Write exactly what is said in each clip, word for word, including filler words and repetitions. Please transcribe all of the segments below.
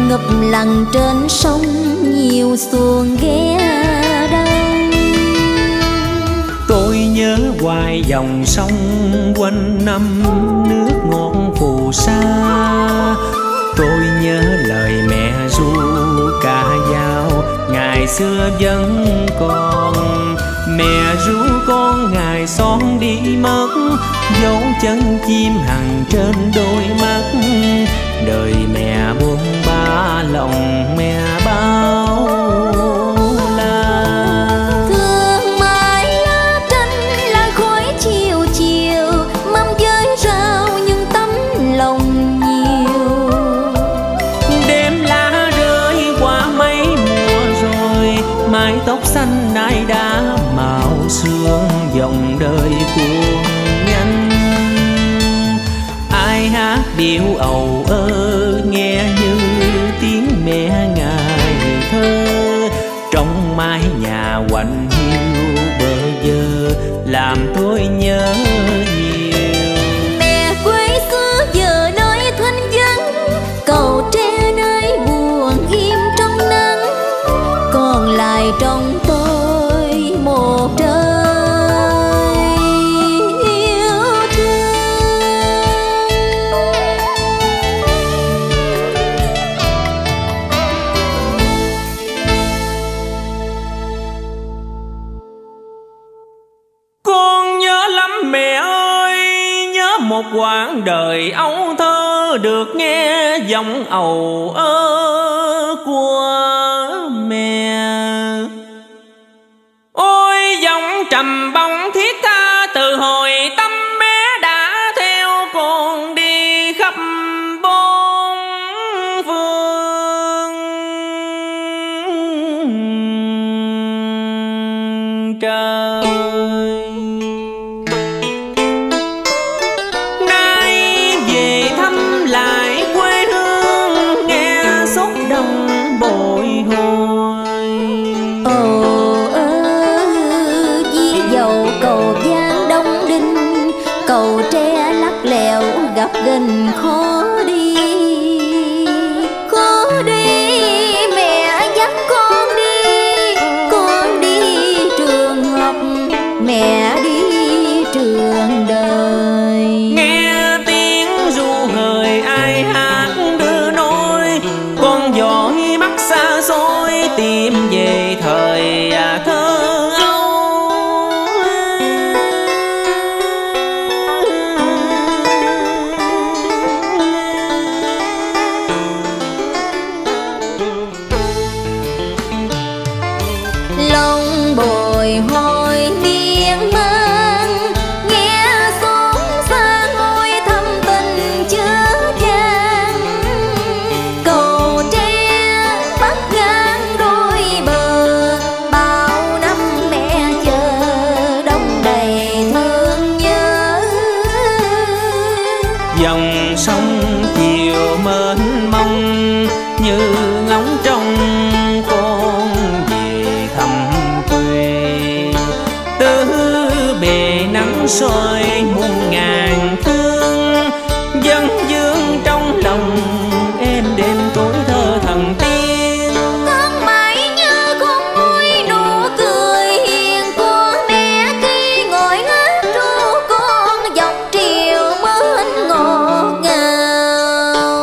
ngập lặng trên sông nhiều xuồng ghe đông. Tôi nhớ hoài dòng sông quanh năm nước ngọt phù sa. Tôi nhớ lời mẹ ru ca dao ngày xưa vẫn còn. Mẹ ru con ngày son đi mất, dấu chân chim hằn trên đôi mắt. Đời mẹ buông ba lòng mẹ bao la. Thương mãi lá tranh làng khói chiều chiều, mâm với rau nhưng tấm lòng nhiều. Đêm lá rơi qua mấy mùa rồi, mái tóc xanh nay đã màu sương. Dòng đời buồn nhanh, ai hát điệu ầu ơ nghe như tiếng mẹ ngài thơ. Trong mái nhà quạnh hiu bơ vơ làm tôi nhớ nhiều. Mẹ quê xưa giờ nơi thanh vắng, cầu tre nơi buồn im trong nắng. Còn lại trong tôi một trời yêu thương. Con nhớ lắm mẹ ơi, nhớ một quãng đời ấu thơ được nghe giọng ầu ơ của mẹ. Ôi giọng trầm bóng thiết tha từ hồi tâm bé đã theo con đi khắp bốn phương trời. Nay về thăm lại quê hương, nghe xúc động bồi hồi. Ồ ơ di dầu cầu Giang Đông Đinh, cầu tre lắc lẻo gặp gần khó đi. Khó đi mẹ dắt con đi, con đi trường học, mẹ đi trường đời. Nghe tiếng ru hời ai hát đưa nôi, con dõi mắt xa xôi tìm về thời thơ ấu. Lòng bồi hồi miên man, nghe xóm xa ngôi thâm tình chứa chan. Cầu tre bắt ngang đôi bờ, bao năm mẹ chờ đông đầy thương nhớ. Dòng sông chiều mênh mông như ngóng trông con về thăm quê. Tứ bề nắng soi muôn ngàn thương, dân dương trong lòng em đêm tối thơ thần tiên. Con mãi nhớ con môi nụ cười hiền của mẹ khi ngồi hát ru con dọc triều mến ngọt ngào.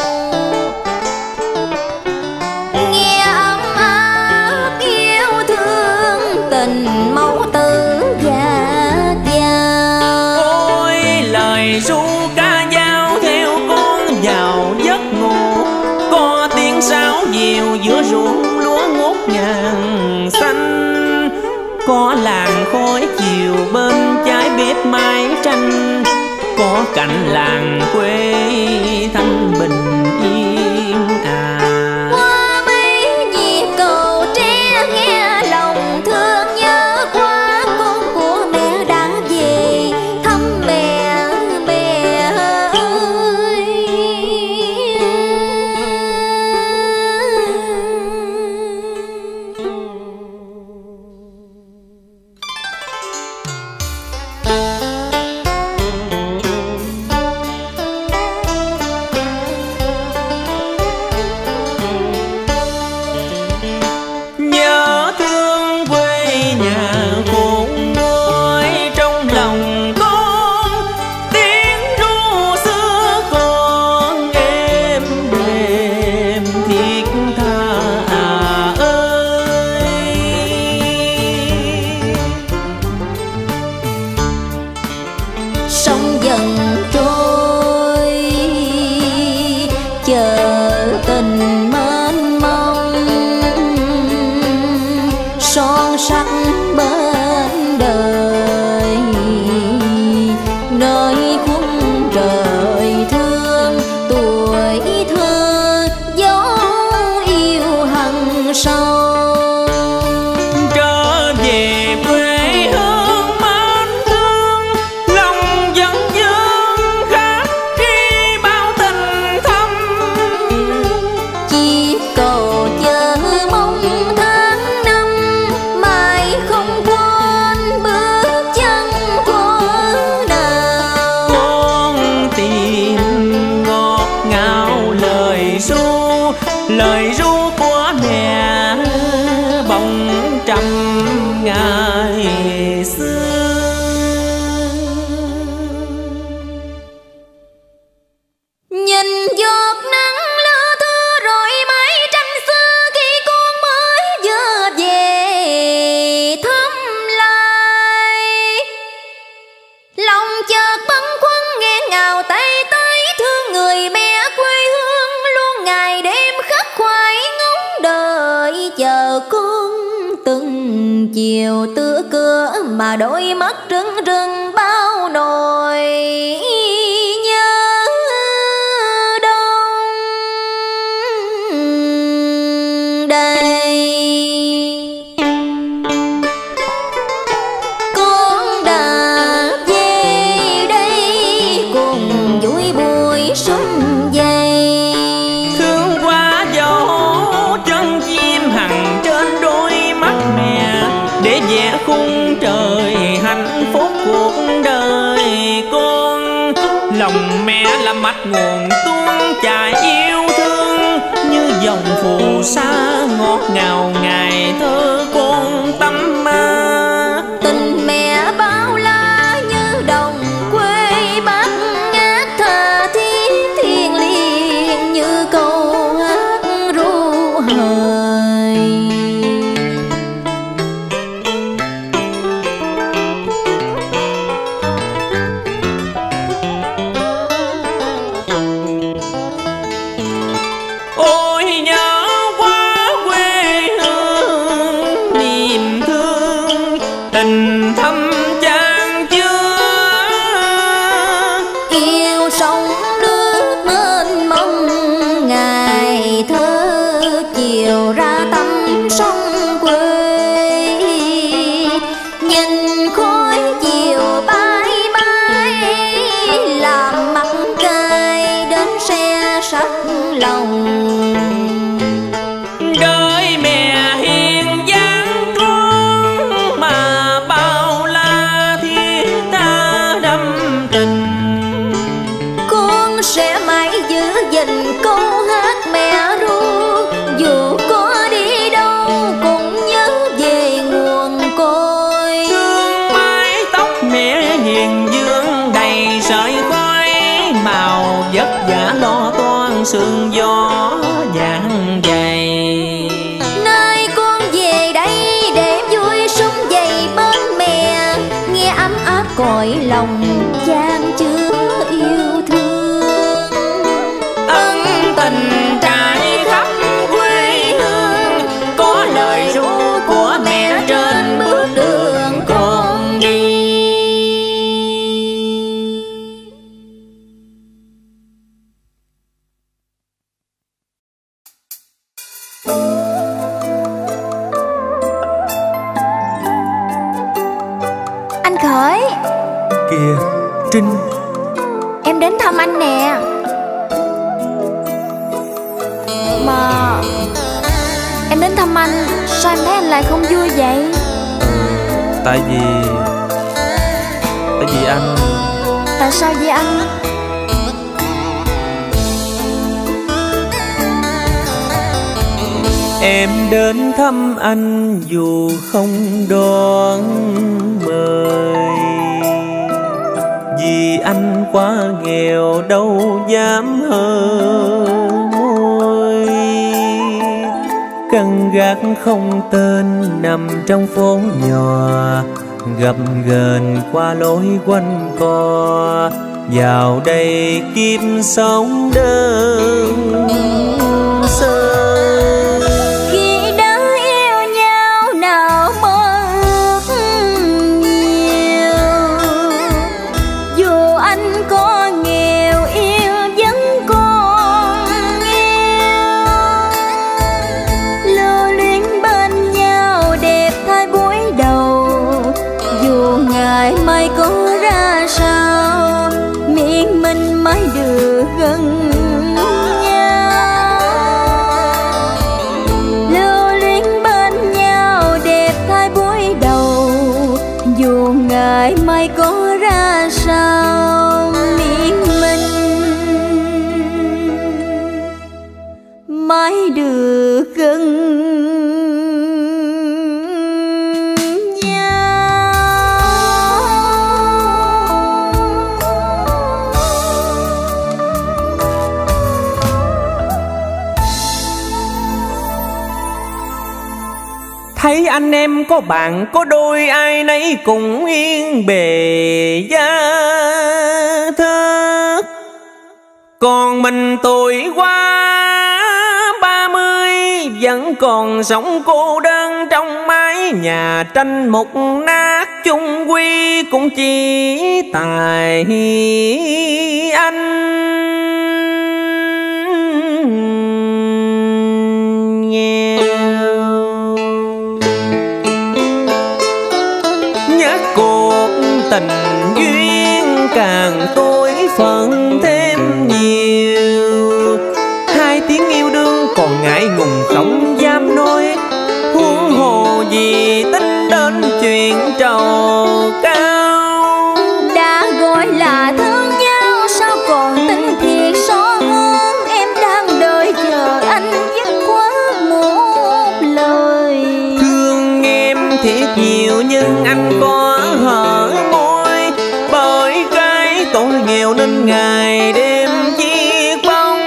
Nghe ấm áp yêu thương tình mẫu tử gạt vào. Ôi lời ru ca dao theo con vào giấc ngủ, có tiếng sáo diều giữa ruộng lúa ngút ngàn xanh. Có làng khói chiều bên trái bếp mái tranh, có cảnh làng quê thanh bình yên à. Qua mấy nhịp cầu tre nghe lòng thương nhớ quá, con của mẹ đã về thăm mẹ, mẹ ơi. chiều tựa cửa mà đôi mắt rưng rưng bao nỗi nhớ đông đầy. Con đã về đây cùng vui buổi xuân dày, thương qua dấu chân chim hằn trên đôi mắt mẹ, để vẽ khung trời hạnh phúc cuộc đời con. Lòng mẹ là mạch nguồn tuôn chảy yêu thương, như dòng phù sa ngọt ngào ngày thơ con tâm ma. tình mẹ bao la như đồng quê bát ngát tha thiết thiêng liêng như câu hát ru hời. Ôi nhớ quá quê hương, niềm thương tình thâm chan chứa, Yêu sông nước mênh mông ngày thơ chiều ra tắm sông quê. Nhìn khói chiều bay bay làm mặt cay đến xe sắt lòng. đời mẹ hiền dáng con mà bao la thiết tha đâm tình. Con sẽ mãi giữ gìn câu hát mẹ ru, dù có đi đâu cũng nhớ về nguồn cội. Thương mái tóc mẹ hiền dương đầy sợi khói, màu vất vả lo toan sương gió vàng dày. Nơi con về đây để vui sum vầy bên mẹ, nghe ấm áp cõi lòng chan chứa yêu thương. Ân tình trải khắp quê hương, có lời ru của mẹ trên bước đường con đi. Anh Khởi, Kìa Trinh, em đến thăm anh nè. Mà em đến thăm anh, sao em thấy anh lại không vui vậy? tại vì tại vì anh Tại sao vậy anh? em đến thăm anh dù không đón mời, vì anh quá nghèo đâu dám hờ môi. Căn gác không tên nằm trong phố nhỏ, gập ghềnh qua lối quanh co, vào đây kiếp sống đơn sơ. Khi đã yêu nhau nào mơ ước nhiều, dù anh có nghèo yêu vẫn còn yêu. Lưu luyến bên nhau đẹp thay buổi đầu, dù ngày mai có ra sao, miễn mình mới được gần nhau. Lưu luyến bên nhau đẹp thay buổi đầu, dù ngày mai có ra sao, miễn mình mới được gần Thấy anh em có bạn có đôi, ai nấy cùng yên bề gia thất. Còn mình tuổi quá ba mươi vẫn còn sống cô đơn trong mái nhà tranh mục nát, chung quy cũng chỉ tại anh nghèo. Nhớ cuộc tình duyên càng tối phận thêm nhiều, hai tiếng yêu đương còn ngại ngùng không dám nói, huống hồ gì tính đến chuyện trầu cao. Đã gọi là thương nhau sao còn tính thiệt so hơn, em đang đợi chờ anh dứt khoát một lời. Thương em thiệt nhiều nhưng anh có hở môi, bởi cái tôi nghèo nên ngày đêm chiếc bóng.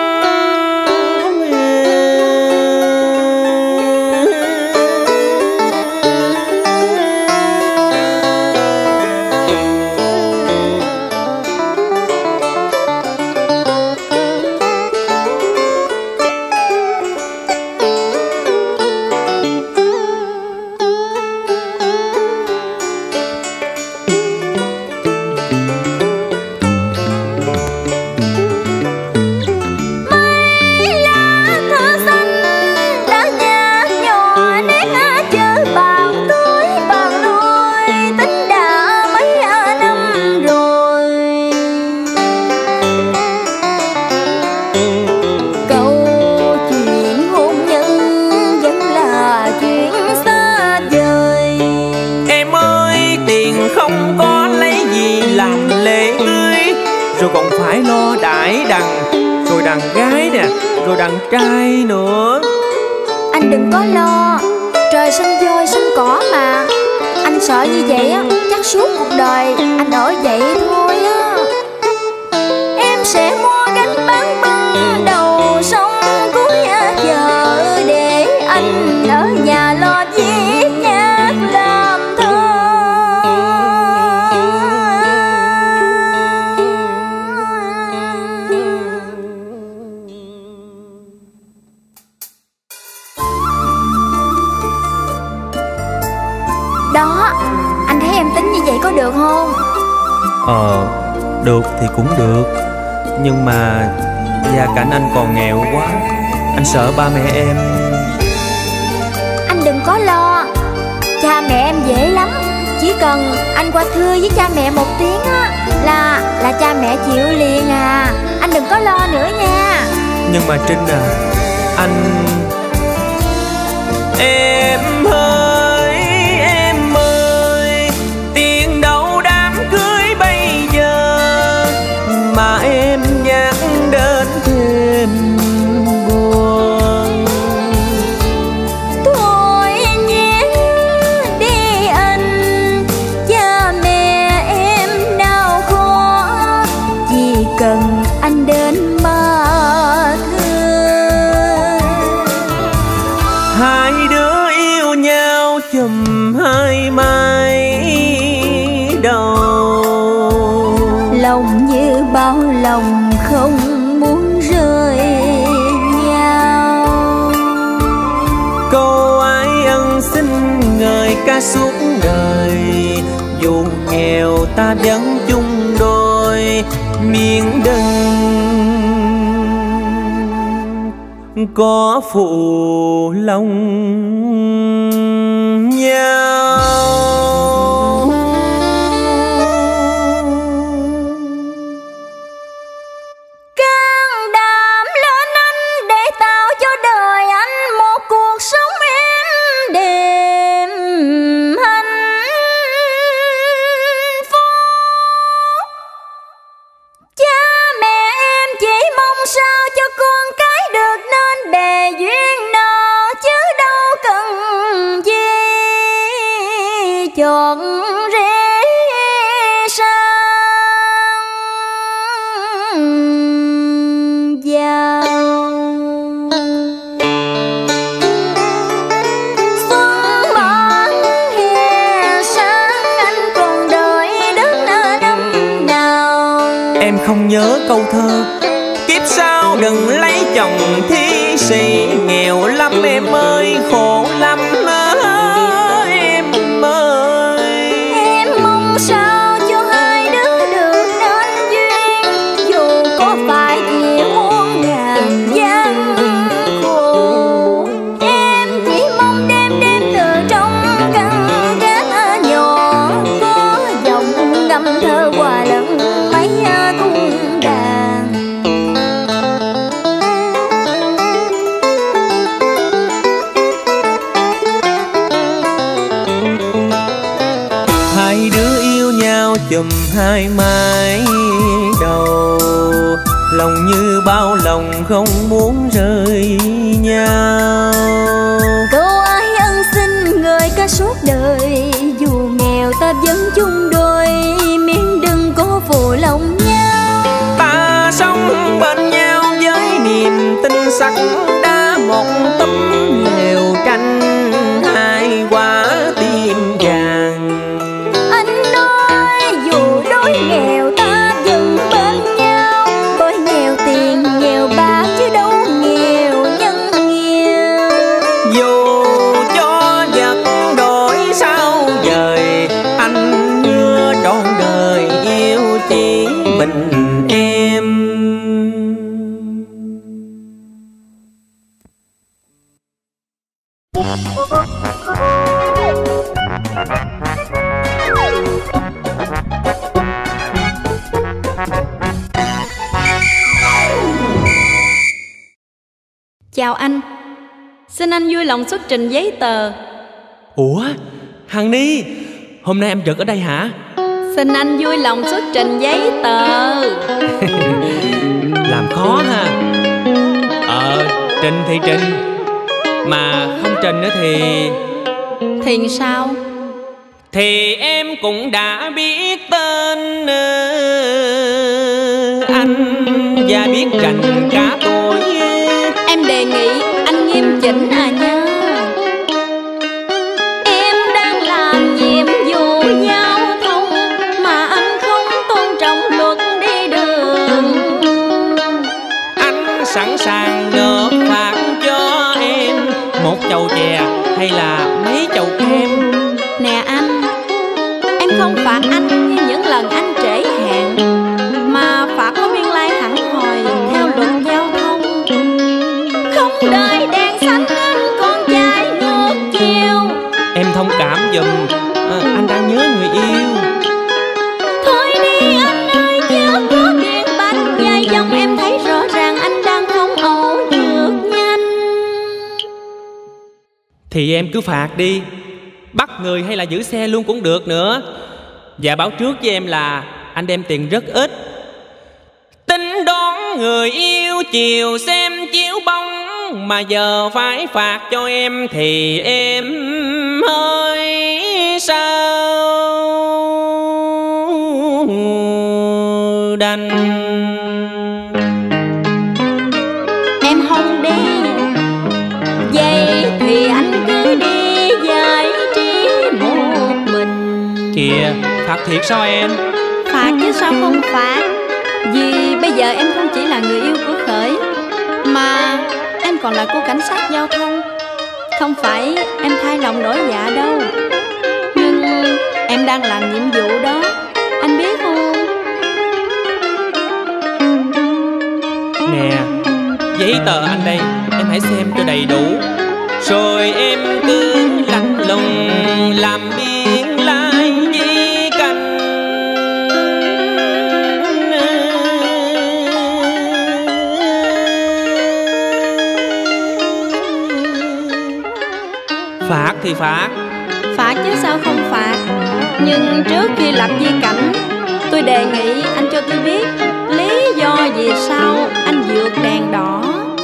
Rồi còn phải lo đãi đằng, rồi đàn gái nè, rồi đàn trai nữa. Anh đừng có lo, trời sinh voi sinh cỏ mà. Anh sợ như vậy á, chắc suốt cuộc đời anh ở vậy thôi á. Em sẽ mua gánh bán bưng đầu sông cuối giờ, để anh ở nhà lo viết nhạc làm thơ. Đó, anh thấy em tính như vậy có được không? Ờ, được thì cũng được, nhưng mà gia cảnh anh còn nghèo quá, anh sợ ba mẹ em. Anh đừng có lo, cha mẹ em dễ lắm. Chỉ cần anh qua thưa với cha mẹ một tiếng á, là là cha mẹ chịu liền à. Anh đừng có lo nữa nha. Nhưng mà Trinh à, anh... Em ơi, em ơi, tiền đâu đám cưới bây giờ mà em nhắc đến thêm buồn. Thôi nhé đi anh, cha mẹ em đau khó, chỉ cần anh đến mà thương. Hai đứa yêu nhau chùm hai mái đầu, lòng như bao lòng không muốn rời nhau. câu ái ân xin ngời ca suốt đời, dù nghèo ta vẫn chung đôi miếng đừng có phụ lòng nhau. Can đảm lên anh để tạo cho đời anh một cuộc sống êm đềm hạnh phúc. Cha mẹ em chỉ mong sao cho con cái được nên bề duyên nợ, chứ đâu cần gì chọn rễ sang giàu. Xuân bán hè sáng anh còn đợi đến năm nào. Em không nhớ câu thơ kiếp sau đừng lấy chồng thi sĩ, nghèo lắm em ơi khổ lắm. hai mái đầu, lòng như bao lòng không muốn rời nhau. Câu ai ân xin người ca suốt đời, dù nghèo ta vẫn chung đôi, miễn đừng có phụ lòng nhau. Ta sống bên nhau với niềm tin sắc đá, một tấm lều tranh hai quả tim vàng. Anh nói dù đói nghèo ta vẫn bên nhau, bởi nghèo tiền nghèo bạc chứ đâu nghèo nhân nghĩa. Dù cho vật đổi sao dời, anh hứa trọn đời yêu chỉ mình em. Chào anh, xin anh vui lòng xuất trình giấy tờ. Ủa, Hằng Ni, hôm nay em trực ở đây hả? Xin anh vui lòng xuất trình giấy tờ. Làm khó ha. Ờ, trình thì trình, mà không trình nữa thì... Thì sao? Thì em cũng đã biết tên anh và biết rành cả tuổi. Em đề nghị anh nghiêm chỉnh à nha. Em đang làm nhiệm vụ giao thông mà anh không tôn trọng luật đi đường. Anh sẵn sàng nộp phạt cho em một chầu chè hay là mấy chầu kem. Nè anh, em không phạt anh như những lần anh trễ hẹn, mà phạt có biên lai hẳn hồi theo luật giao thông. Không đợi đèn xanh anh còn chạy ngược chiều. Em thông cảm giùm, à, anh đang nhớ người yêu. Thôi đi anh ơi, chưa có biện bạch dài dòng, em thấy rõ ràng anh đang không ẩu vượt nhanh. Thì em cứ phạt đi, bắt người hay là giữ xe luôn cũng được nữa. Và báo trước với em là anh đem tiền rất ít. Tính đón người yêu chiều xem chiếu bóng, mà giờ phải phạt cho em thì em hơi sao đành. Em không đi, vậy thì anh cứ đi giải trí một mình. Kìa, phạt thiệt sao em? Phạt chứ sao không phạt. Vì bây giờ em không chỉ là người yêu của Khởi, mà em còn là cô cảnh sát giao thông. Không phải em thay lòng đổi dạ đâu, nhưng em đang làm nhiệm vụ đó, anh biết không? Nè, giấy tờ anh đây, em hãy xem cho đầy đủ, rồi em cứ lạnh lùng làm biên lai di canh. Phạt thì phạt. Phạt chứ sao không phạt. Nhưng trước khi lập di cảnh, tôi đề nghị anh cho tôi biết lý do vì sao anh vượt đèn đỏ.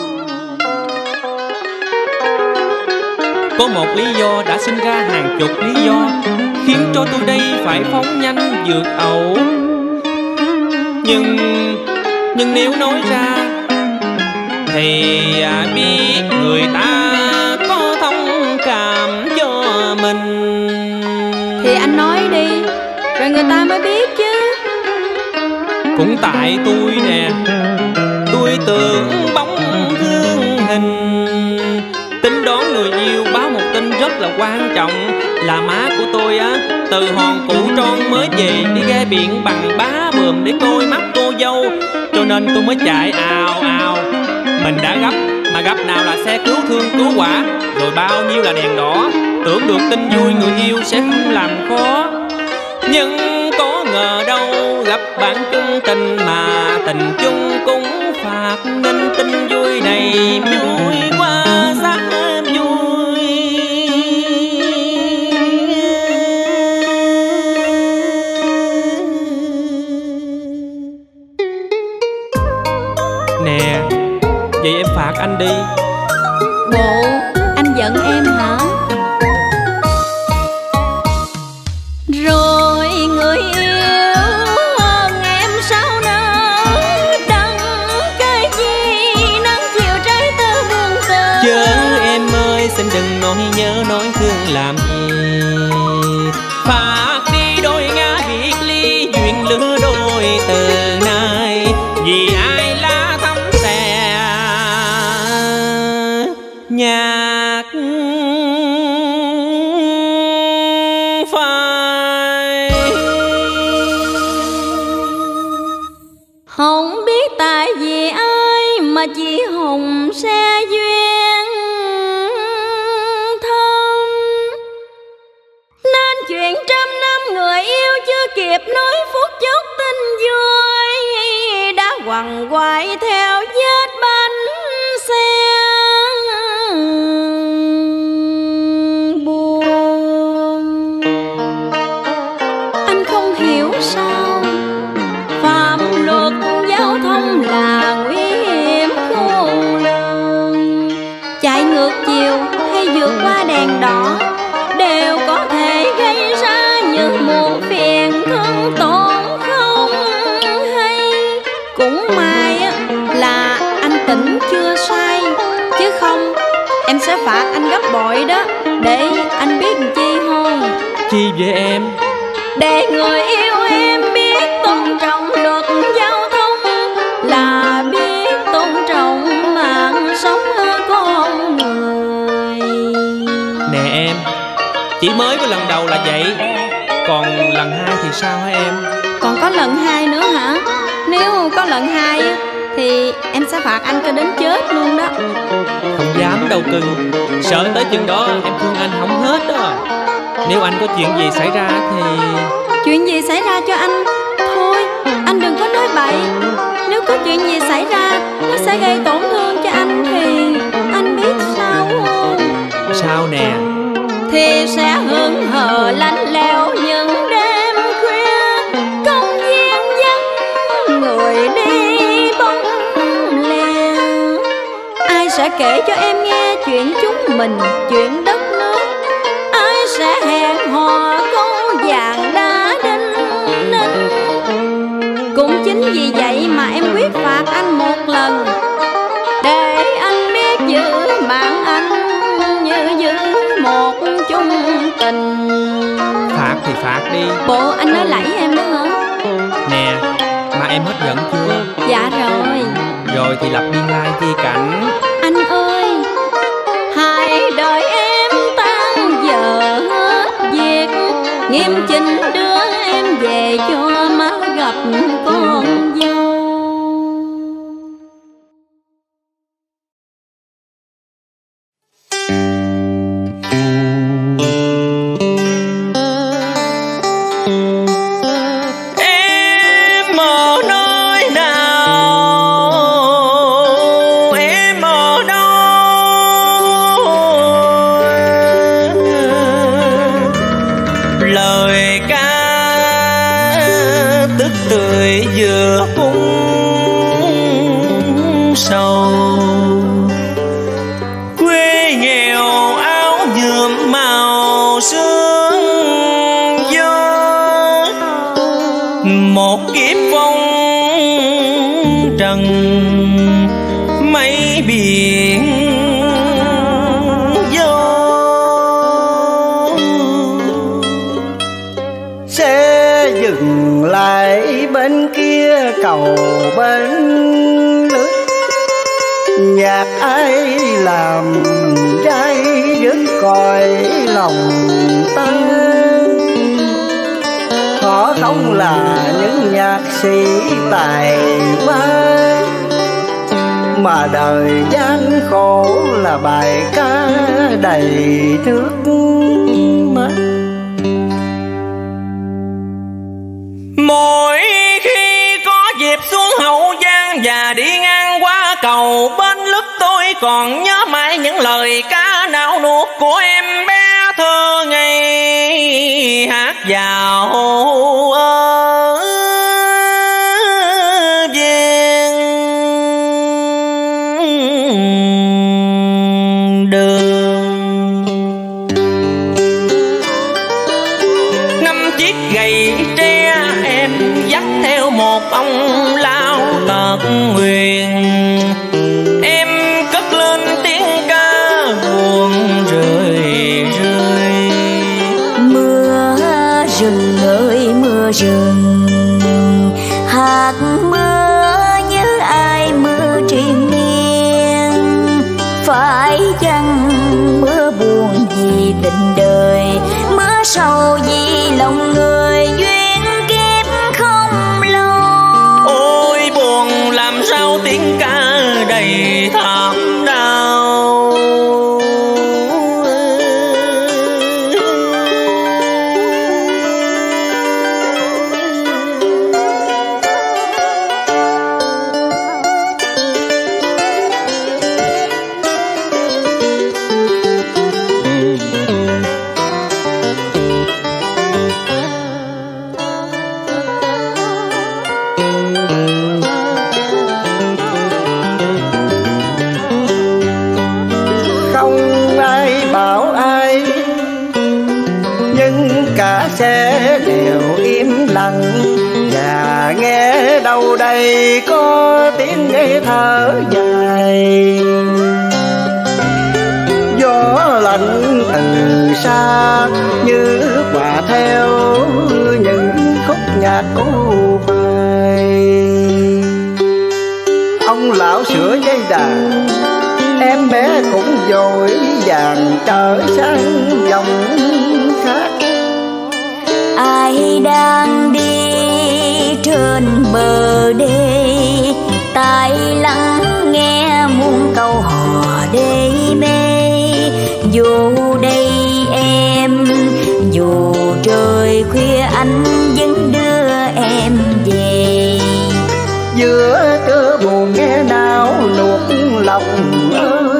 Có một lý do đã sinh ra hàng chục lý do khiến cho tôi đây phải phóng nhanh vượt ẩu. Nhưng, nhưng nếu nói ra thì à, biết người ta có thông cảm cho mình. Thì anh nói đi, rồi người ta mới biết chứ. Cũng tại tôi nè, tôi tưởng bóng thương hình. Tính đón người yêu báo một tin rất là quan trọng, là má của tôi á từ hòn Cụ Tròn mới về đi ra biển bằng bá bườm để coi mắt cô dâu, cho nên tôi mới chạy ào ào. Mình đã gấp, mà gấp nào là xe cứu thương cứu hỏa, rồi bao nhiêu là đèn đỏ. Tưởng được tin vui người yêu sẽ không làm khó, nhưng có ngờ đâu gặp bạn chung tình mà tình chung cũng phạt, nên tin vui này vui quá xa vui. Nè, vậy em phạt anh đi. Bộ anh giận em hả? Rồi người yêu hơn em sao nỡ đắng cái gì nắng chiều trái tơ buồn tơ. Chớ em ơi xin đừng nói nhớ nói thương làm gì. Phạt đi đôi ngã biệt ly duyên lứa đôi từ nay. Vì ai lá thắm xe nhạc phai. Không biết tại vì ai mà chị Hồng xe duyên thâm, nên chuyện trăm năm người yêu chưa kịp nói phút chốc tình vui đã quằn quại theo vết bánh xe buồn. Anh không hiểu sao phạm luật giao thông là nguy hiểm khôn lường. Chạy ngược chiều hay vượt qua đèn đỏ đều có thể gây ra những muộn phiền thương tổn không hay. Cũng may là anh tỉnh chưa say, chứ không em sẽ phạt anh gấp bội đó. Để anh biết chi không? Chi vậy em? Để người yêu em biết tôn trọng luật giao thông là biết tôn trọng mạng sống con người. Nè em, chỉ mới có lần đầu là vậy, còn lần hai thì sao hả em? Còn có lần hai nữa hả? Nếu có lần hai thì em sẽ phạt anh cho đến chết luôn đó. Không dám đâu cưng, sợ tới chừng đó em thương anh không hết đó. Nếu anh có chuyện gì xảy ra thì... Chuyện gì xảy ra cho anh? Thôi, anh đừng có nói bậy. Nếu có chuyện gì xảy ra nó sẽ gây tổn thương cho anh thì anh biết sao không? Sao nè? Thì sẽ hững hờ lạnh lẽo những đêm khuya, công viên vắng người đi bóng lẻ. Ai sẽ kể cho em nghe chuyện chúng mình, chuyện đất nước? Ai sẽ hẹn hò câu vàng đá đinh ninh? Cũng chính vì vậy mà em quyết phạt anh một lần, để anh biết giữ mạng anh như giữ một chung tình. Phạt thì phạt đi. Bộ anh nói lẫy em đó hả? Nè, mà em hết giận chưa? Dạ rồi. Rồi thì lập biên lai chi cảnh. Anh ơi, hãy đợi em tan giờ hết việc, nghiêm chỉnh đưa em về cho má gặp con dâu. Cầu bên nước nhạc ai làm trai đứt còi lòng ta. Họ không là những nhạc sĩ tài ba, mà đời gian khổ là bài ca đầy nước mắt. Mỗi khi có dịp xuống Hậu Giang và đi ngang qua cầu Bến Lức, tôi còn nhớ mãi những lời ca nao nuột của em bé thơ ngây hát vào ở Giang. định đời. Mưa sầu vì lòng người duyên kiếp không lâu. Ôi buồn làm sao tiếng ca đầy thảm đau. Sẽ đều im lặng và nghe đâu đây có tiếng nghe thở dài. Gió lạnh từ xa như hòa theo những khúc nhạc cổ hoài. Ông lão sửa dây đàn, em bé cũng vội vàng trở sang dòng khác. Ai đang đi trên bờ đê, tai lắng nghe muôn câu hò đê mê. Dù đây em, dù trời khuya anh vẫn đưa em về. Giữa cơn buồn nghe nao nuốt lòng ơi.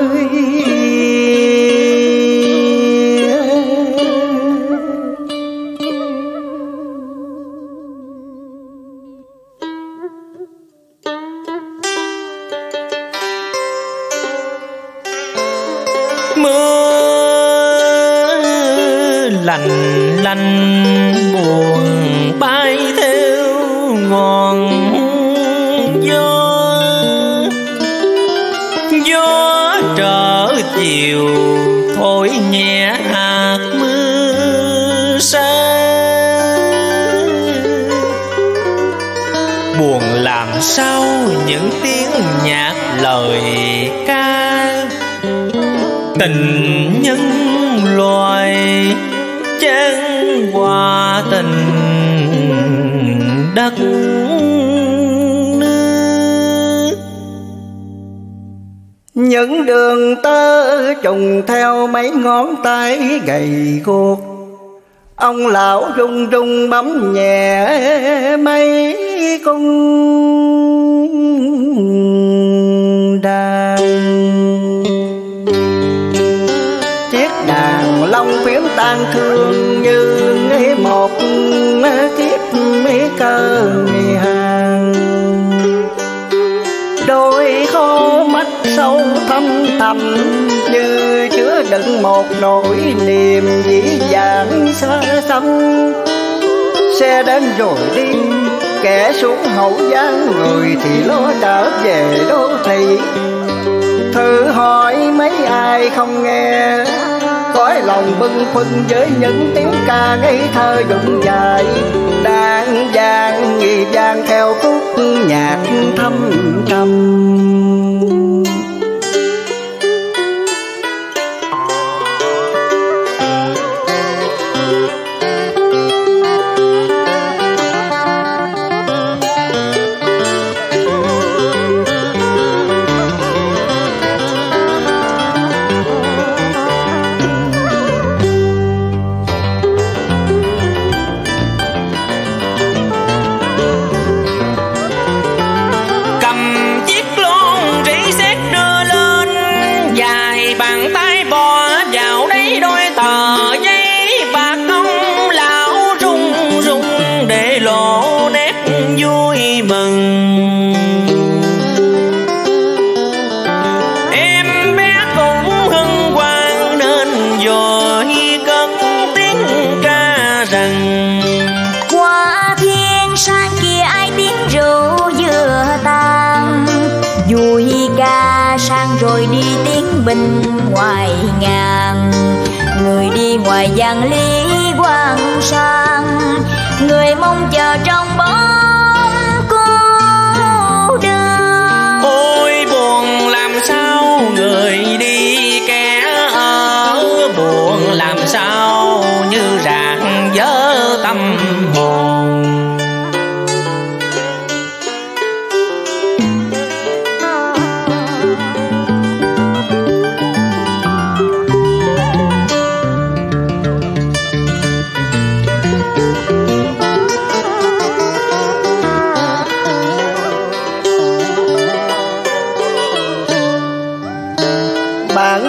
Lạnh lạnh buồn bay theo ngọn gió. Gió trở chiều thổi nhẹ hạt mưa sa. Buồn làm sao những tiếng nhạc lời ca. Tình nhân loài chan hòa tình đất nước. Những đường tơ trùng theo mấy ngón tay gầy guộc. Ông lão rung rung bấm nhẹ mấy cung đàn. Chiếc đàn long phiếm tan thương như một kiếp cơ hàng. Đôi khô mắt sâu thâm thẳm như chứa đựng một nỗi niềm dĩ dãn xa xăm. Xe đến rồi đi, kẻ xuống hậu giang, người thì lo trở về đô thị. Thử hỏi mấy ai không nghe, cõi lòng bâng khuâng với những tiếng ca ngây thơ rụng dài. Đang vang nghi vang theo khúc nhạc thâm trầm. Rồi đi tiếng bình ngoài ngàn. Người đi ngoài vàng ly quang sang, người mong chờ trong bóng cô đơn. Ôi buồn làm sao người đi kẻ ở, buồn làm sao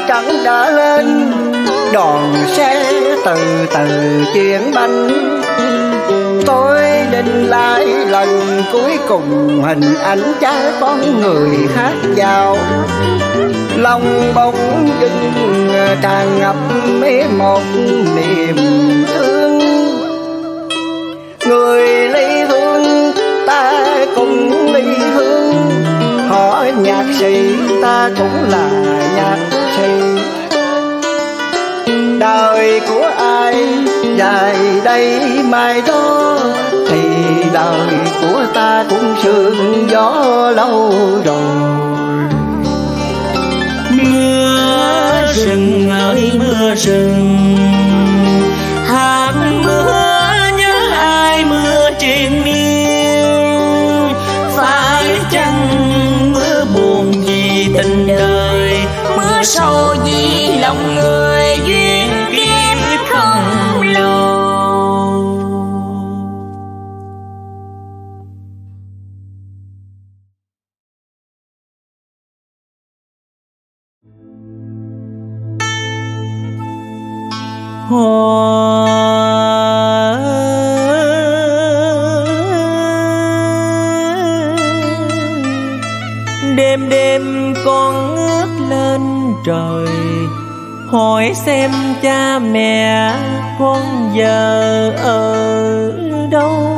trắng đã lên, đoàn xe từ từ chuyển bánh. Tôi định lại lần cuối cùng hình ảnh cha con người hát vào, lòng bỗng dưng tràn ngập mấy một niềm thương. Người ly hương ta cùng ly hương, hỏi nhạc sĩ ta cũng là nhạc sĩ. Đời của ai dài đây mai đó, thì đời của ta cũng sương gió lâu rồi. Mưa rừng ơi mưa rừng, hạt mưa nhớ ai mưa triền miên. Phải chăng mưa buồn vì tình đời, mưa sâu vì lòng người duyên kiếp không lâu. Đêm đêm con ngước lên trời, hỏi xem cha mẹ con giờ ở đâu.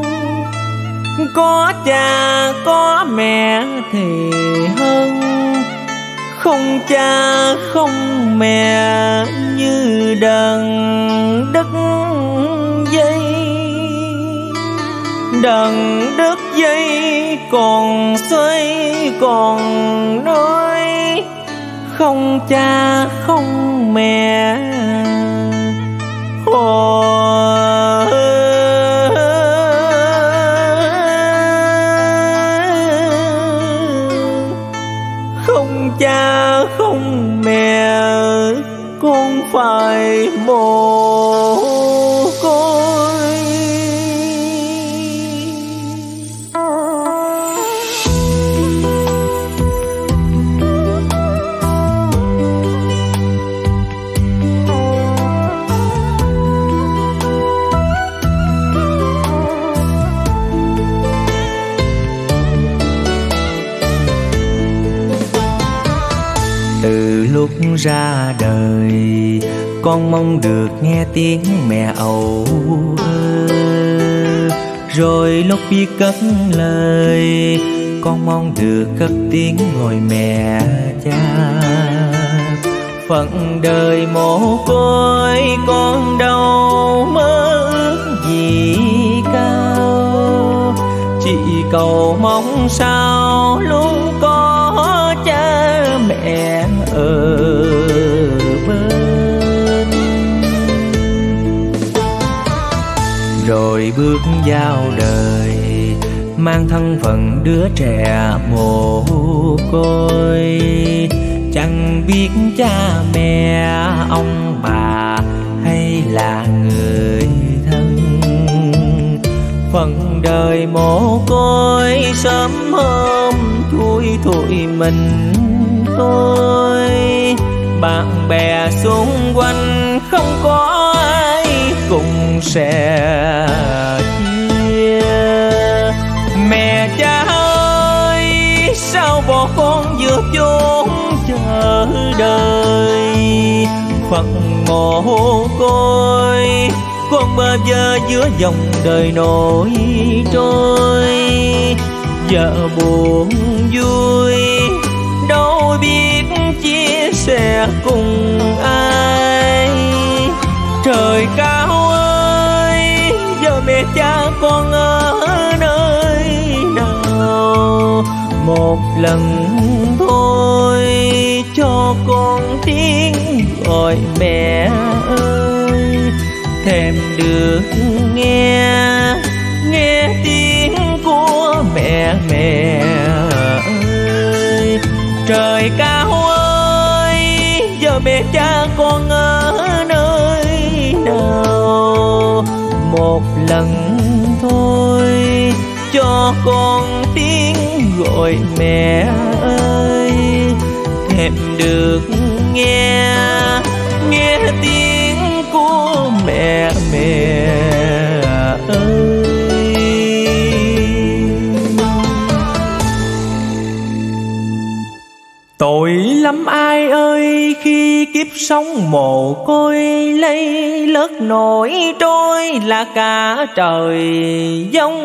Có cha có mẹ thì hơn, không cha không mẹ như đàn đất dây. Đàn đất dây còn xoay còn nói, không cha không mẹ. Ồ, không cha không mẹ, con phải mồ côi. Từ lúc ra đời, con mong được nghe tiếng mẹ âu ơ. Rồi lúc biết cất lời, con mong được cất tiếng gọi mẹ cha. Phận đời mồ côi con đâu mơ ước gì cao, chỉ cầu mong sao luôn có cha mẹ ở bên. Rồi bước vào đời, mang thân phận đứa trẻ mồ côi. Chẳng biết cha mẹ ông bà hay là người thân. Phận đời mồ côi sớm hôm thui thui mình tôi. Bạn bè xung quanh không có ai cùng sẻ chia. Mẹ cha ơi sao bỏ con giữa chốn chờ đời. Phận mồ côi con bơ vơ giữa dòng đời nổi trôi. Vợ buồn vui đâu biết chia sẻ cùng ai. Trời cao ơi giờ mẹ cha con ở nơi nào. Một lần thôi cho con tiếng gọi mẹ ơi. Thèm được nghe nghe tiếng của mẹ mẹ ơi. Trời cao ơi giờ mẹ cha con ở nơi nào. Một lần thôi cho con tiếng gọi mẹ ơi. Thèm được nghe, nghe tiếng của mẹ mẹ ơi. Tội lắm ai ơi khi kiếp sống mồ côi, lấy lất nổi trôi là cả trời giông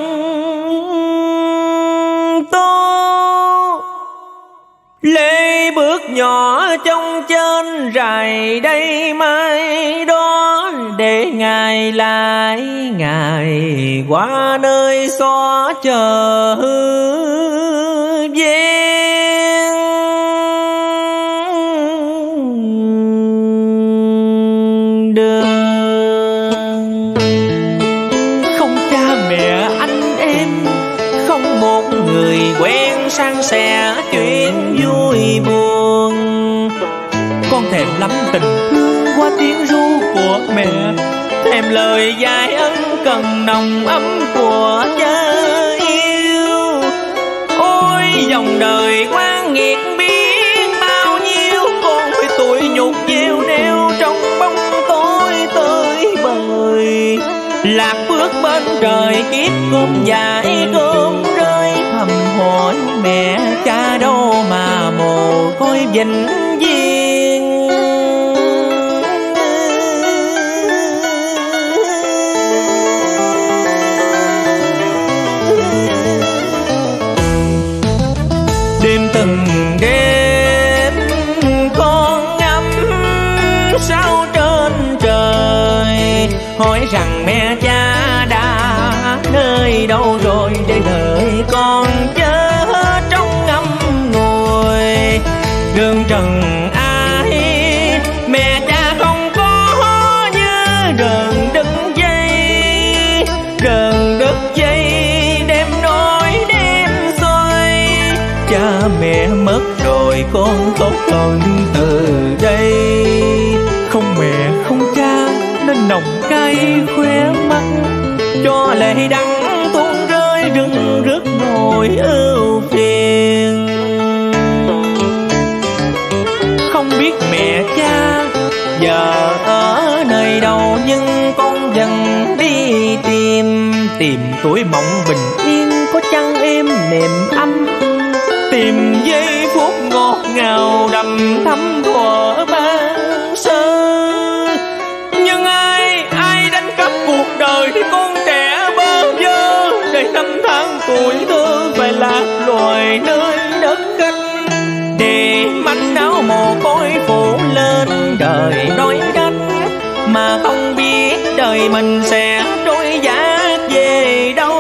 tố. Lê bước nhỏ trong trên rài đây mai đó, để ngày lại ngày qua nơi xó chờ gian. Đường không cha mẹ anh em, không một người quen san sẻ chuyện vui buồn. Con thèm lắm tình thương qua tiếng ru của mẹ, thèm lời dạy ân cần nồng ấm của cha yêu. Ôi dòng đời quan nghiệt biết bao nhiêu, con phải tuổi nhục gieo neo trong bóng tối tới bời. Lạc bước bên trời kiếp cơm dại cơm rơi, thầm hỏi mẹ cha đâu mà mồ côi vĩnh viễn. Đêm từng đêm con ngắm sao trên trời, hỏi rằng mẹ cha đã nơi đâu rồi, để đợi con chớ trong ngâm ngùi. Đường trần ai mẹ cha không có như rờn đứt dây, rờn đứt dây đem nói đem xoay. Cha mẹ mất rồi con tốt hơn từ đây, không mẹ không cha nên nồng cay khóe mắt, cho lệ đắng tuôn rơi rưng rức nỗi ưu phiền. Không biết mẹ cha giờ ở nơi đâu, nhưng con dần đi tìm, tìm tuổi mộng bình yên có chăn êm nệm ấm, tìm giây phút ngọt ngào đầm thắm thuở ban sơ. Nhưng ai ai đánh cắp cuộc đời thì con trẻ bơ vơ, để năm tháng tuổi thơ phải lạc loài nơi đất khách, để manh áo mồ côi phủ lên đời đói cách, mà không biết đời mình sẽ trôi dạt về đâu.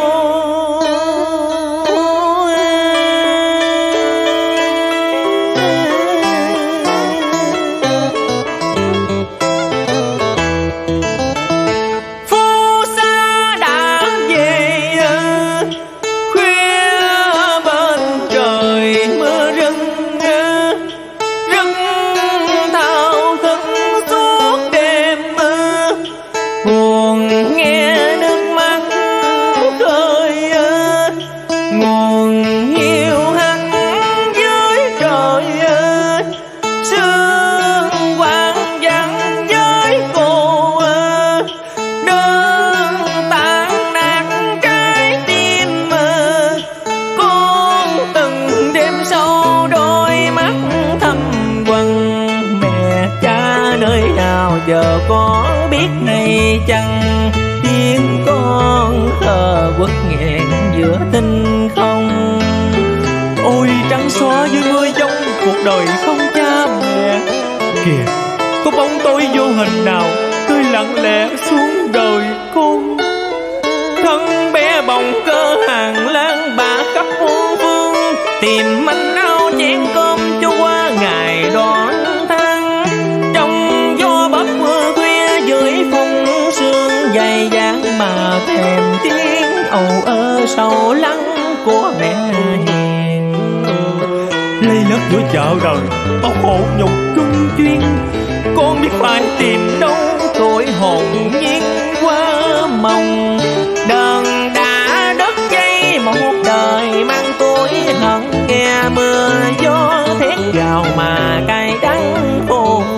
Giờ có biết này chăng, tiếng con khờ quất nghẹn giữa tinh không. Ôi trắng xóa dưới mưa giông, cuộc đời không cha mẹ. Kìa có bóng tối vô hình nào tươi lặng lẽ xuống đời con. Thân bé bồng cơ hàng lang bạc khắp muôn phương, tìm manh áo chén cơm cho qua ngày đón tháng. Trong gió bấc mưa khuya dưới phong sương dày dáng, mà thèm tiếng ầu ơ sầu lắng của mẹ hiền. Lây lất giữa chợ đời bao khổ nhục chung chuyên, con biết phải tìm đâu tuổi hồn nhiên qua mộng. Đờn đã đất cháy một đời mang tuổi hận, nghe mưa gió thét gào mà cay đắng khô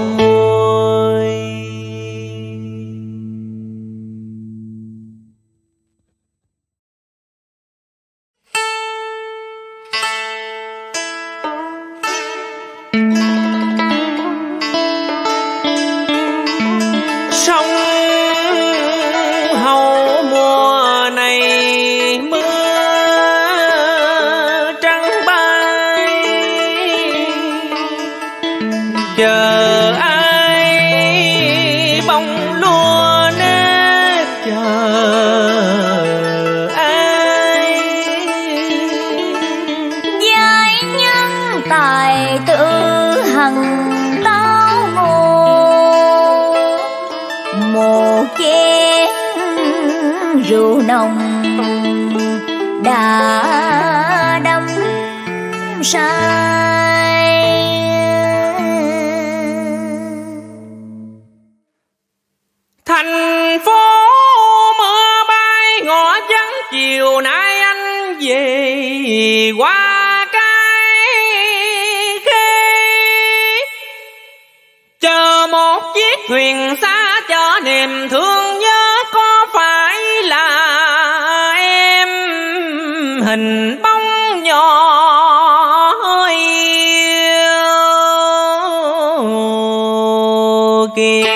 lại tự hằng táo ngô. Một chén rượu nồng đã đắm say. Thành phố mưa bay ngõ vắng, chiều nay anh về qua cái khê. Chờ một chiếc thuyền xa chở niềm thương nhớ, có phải là em hình bóng nhỏ kia.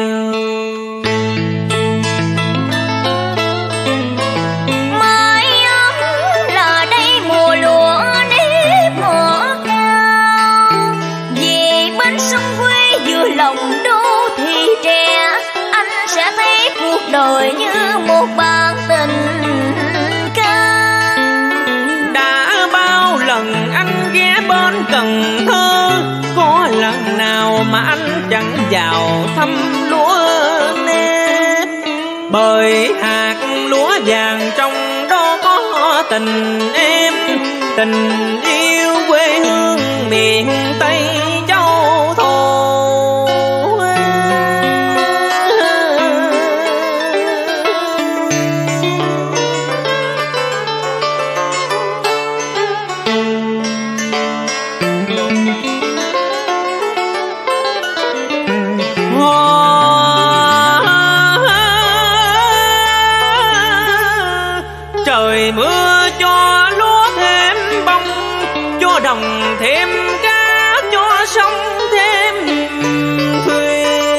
Đời như một bản tình ca. Đã bao lần anh ghé bên Cần Thơ, có lần nào mà anh chẳng vào thăm lúa nếp. Bởi hạt lúa vàng trong đó có tình em, tình yêu quê hương miền Tây Châu Thổ. Trời mưa cho lúa thêm bông, cho đồng thêm cá, cho sông thêm thuyền.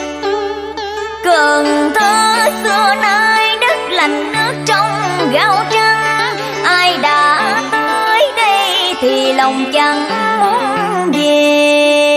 Cần Thơ xưa nay đất lành nước trong gạo trắng, ai đã tới đây thì lòng chẳng muốn về.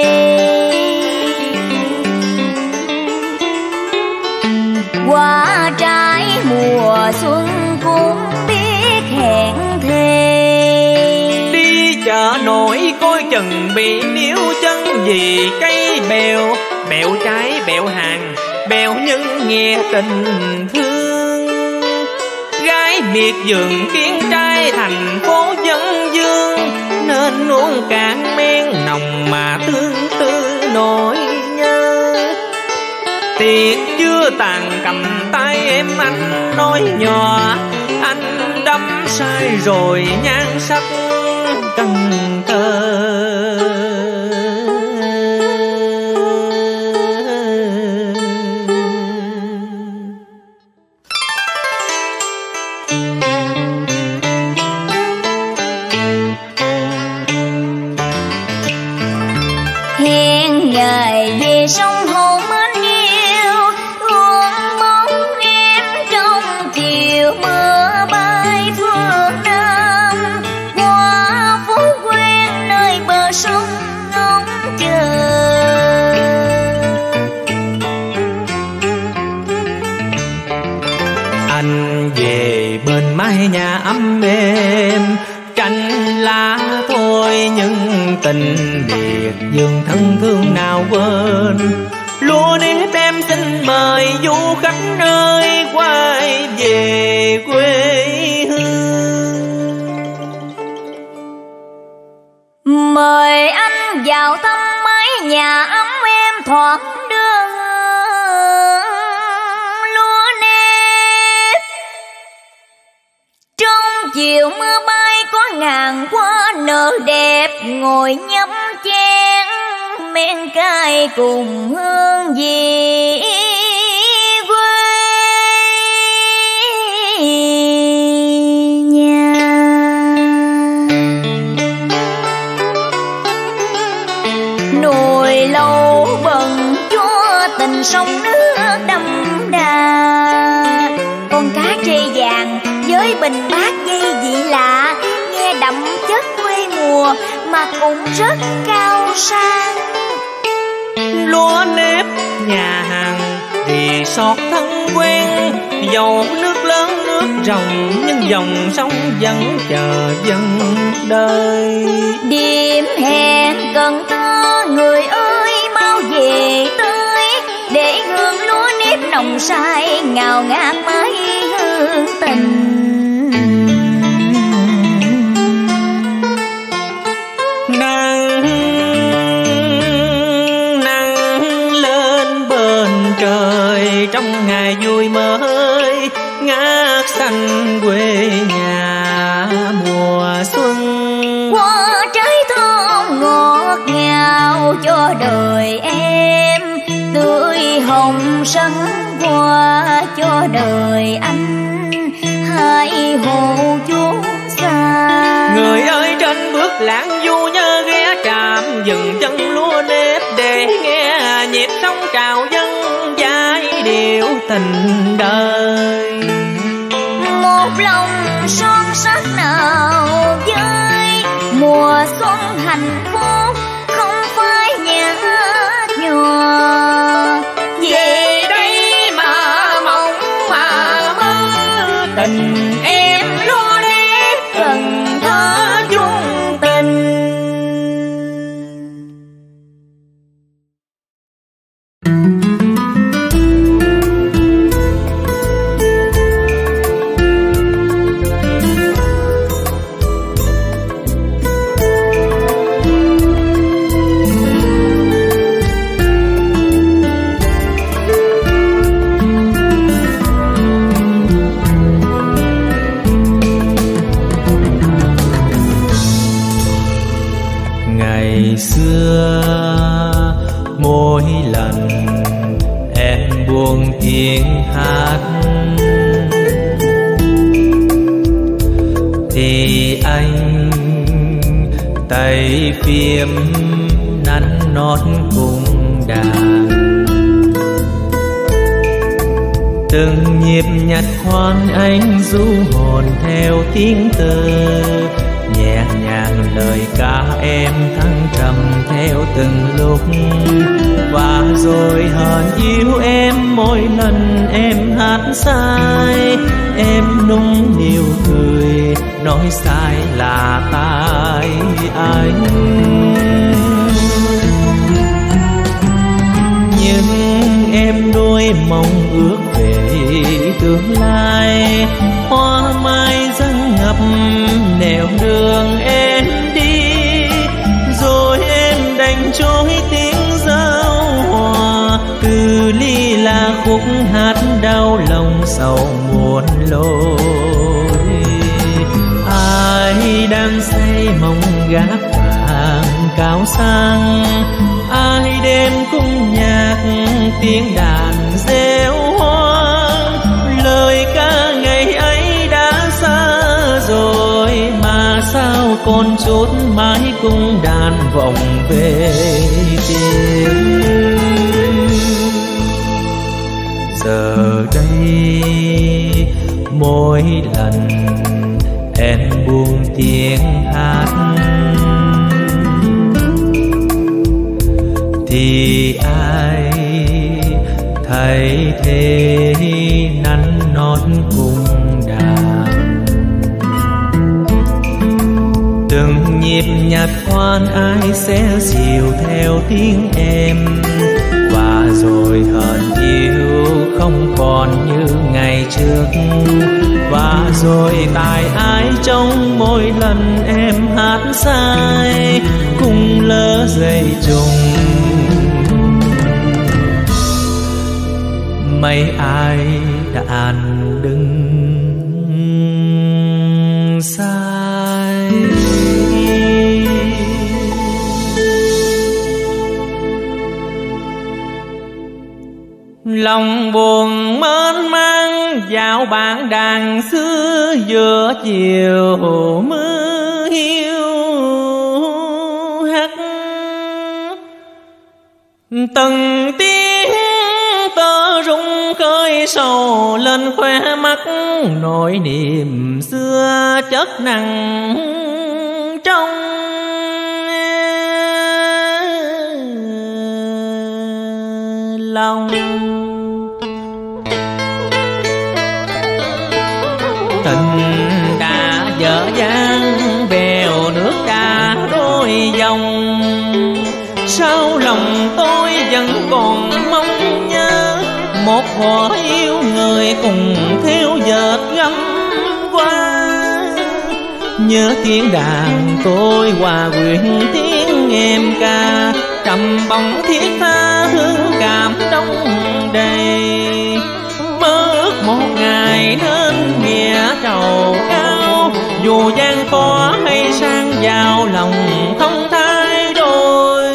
Qua trái mùa xuân cũng biết hẹn thề. Đi chợ nổi coi chừng bị níu chân, vì cây bèo bèo trái bèo hàng, bèo nhưng nghe tình thương. Gái miệt vườn khiến trai thành phố dân dương, nên uống cạn men nồng mà tương tư nỗi nhớ. Tiệc chưa tàn cầm tay em anh nói nhỏ, anh đắm say rồi nhan sắc Cần Thơ. Hẹn ngày về sông Hồ mến yêu, ôm bóng em trong chiều mưa bay phương Nam. Qua phố quen nơi bờ sông ngóng chờ. Anh về bên mái nhà ấm êm, cành lá thôi nhưng tình biệt dường thân thương nào quên. Lúa nếp em xin mời du khách ơi quay về quê hương. Mời anh vào thăm mái nhà ấm em thoáng đường lúa nếp. Trong chiều mưa bay có ngàn hoa nở đẹp, ngồi nhấp chén men cay cùng hương vị quê nhà. Nồi lâu bần chúa tình sông nước đậm đà. Con cá trê vàng với bình bát dây vị lạ, nghe đậm chất quê mùa mà cũng rất cao sang. Lúa nếp nhà hàng resort thân quen, dầu nước lớn nước ròng nhưng dòng sông vẫn chờ dân đời. Đêm hè ngào ngạt mái hương tình. Nắng nắng lên bên trời trong ngày vui mới, ngát xanh quê nhà mùa xuân. Hoa trái thơm ngọt ngào cho đời em, tươi hồng sắc hoa cho đời anh, hai hồ chuông xa. Người ơi trên bước lãng du nhớ ghé trạm dừng chân lúa nếp để nghe nhịp sóng trào dâng giai điệu tình đời. Một lòng son sắc nào với mùa xuân hạnh phúc, không phải nhạt nhòa. Về đây mà mong mà mơ tình em lo nét Cần Thơ chung tình. Ngày xưa mỗi lần em buông tiếng hát thì anh tay phim nắn nót cùng đàn. Từng nhịp nhặt khoan anh du hồn theo tiếng tơ, nhẹ nhàng lời ca em thăng trầm theo từng lúc. Và rồi hờn yêu em mỗi lần em hát sai, em nung niu cười nói sai là tại anh. Nhưng em đôi mong ước về tương lai, hoa mai dâng ngập nẻo đường em đi. Rồi em đành trôi tiếng giao hòa, từ ly là khúc hát đau lòng sầu muôn lối. Ai đang say mong gác vàng cao sang, ai đêm cung nhạc tiếng đàn reo hoang. Lời ca ngày ấy đã xa rồi mà sao còn chút mãi cung đàn vọng về tiếng. Giờ đây mỗi lần em buông tiếng hát thì ai thay thế nắn nót cùng đàn. Từng nhịp nhạc khoan ai sẽ dìu theo tiếng em, và rồi hờn yêu không còn như ngày trước. Và rồi tại ai trong mỗi lần em hát sai cùng lỡ dây trùng. Mấy ai đàn đứng sai. Lòng buồn mênh mang dạo bạn đàn xưa, giữa chiều mưa hiu hắt. Từng tiếng tơ rung khơi sầu lên khóe mắt, nỗi niềm xưa chất nặng trong lòng. Tình đã dở dang bèo nước đã đôi dòng, sao lòng tôi vẫn còn mong nhớ một thuở yêu người cùng theo dệt gấm qua. Nhớ tiếng đàn tôi hòa quyện tiếng em ca, trầm bóng thiết tha hương cảm đông đầy. Mơ ước một ngày nên nghĩa trầu cao, dù gian khó hay sang giàu lòng không thay đổi.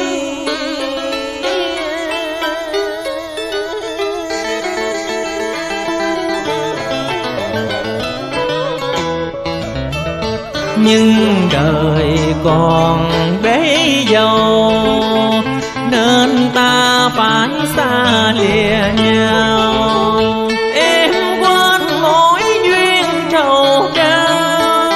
Nhưng đời còn bấy dâu, nên ta phải xa lìa nhau. Em quên mỗi duyên trầu cao,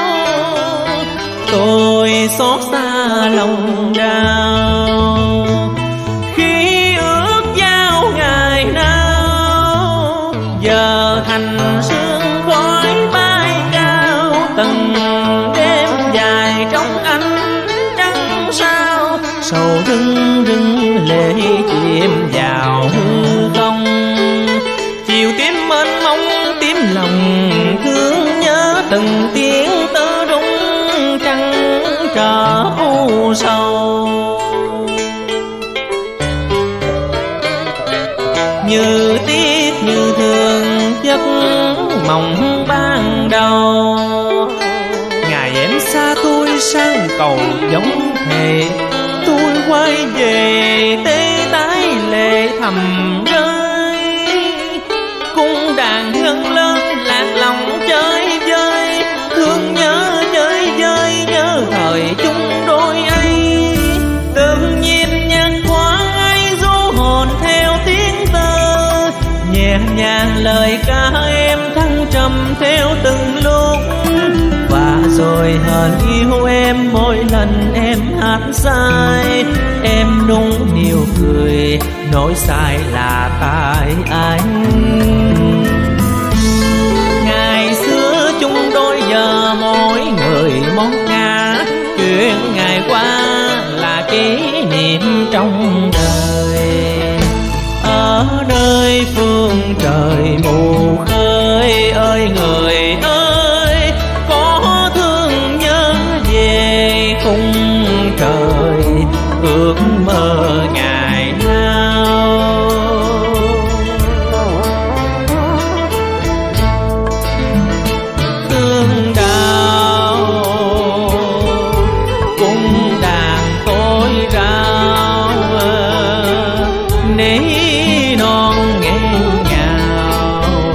tôi xót xa lòng đau. Khi ước giao ngày nào, giờ thành sương khói bay cao. Từng đêm dài trong ánh trăng sao, sầu rưng rưng lệ chìm vào hư không. Chiều tím mênh mông tím lòng thương nhớ, từng tiếng tơ rung trăng trở u sầu. Như tiếc như thương giấc mộng ban đầu, ngày em xa tôi sang cầu giống thề. Tôi quay về tê tái lệ thầm rơi, cung đàn ngân lên lạc lòng chơi vơi. Thương nhớ chơi vơi nhớ thời chung đôi ấy. Từng nhịp nhạc thoáng ấy du hồn theo tiếng tơ, nhẹ nhàng lời ca em thăng trầm theo từng lúc. Và rồi hờn yêu em mỗi lần em hát sai, em nung niều cười nỗi sai là tại anh. Ngày xưa chung đôi giờ mỗi người một ngả, chuyện ngày qua là kỷ niệm trong đời. Ở nơi phương trời mù khơi ơi người ơi, có thương nhớ về khung trời ước mơ ngày nào. Tương đào cung đàn tối rao, nỉ non nghẹn ngào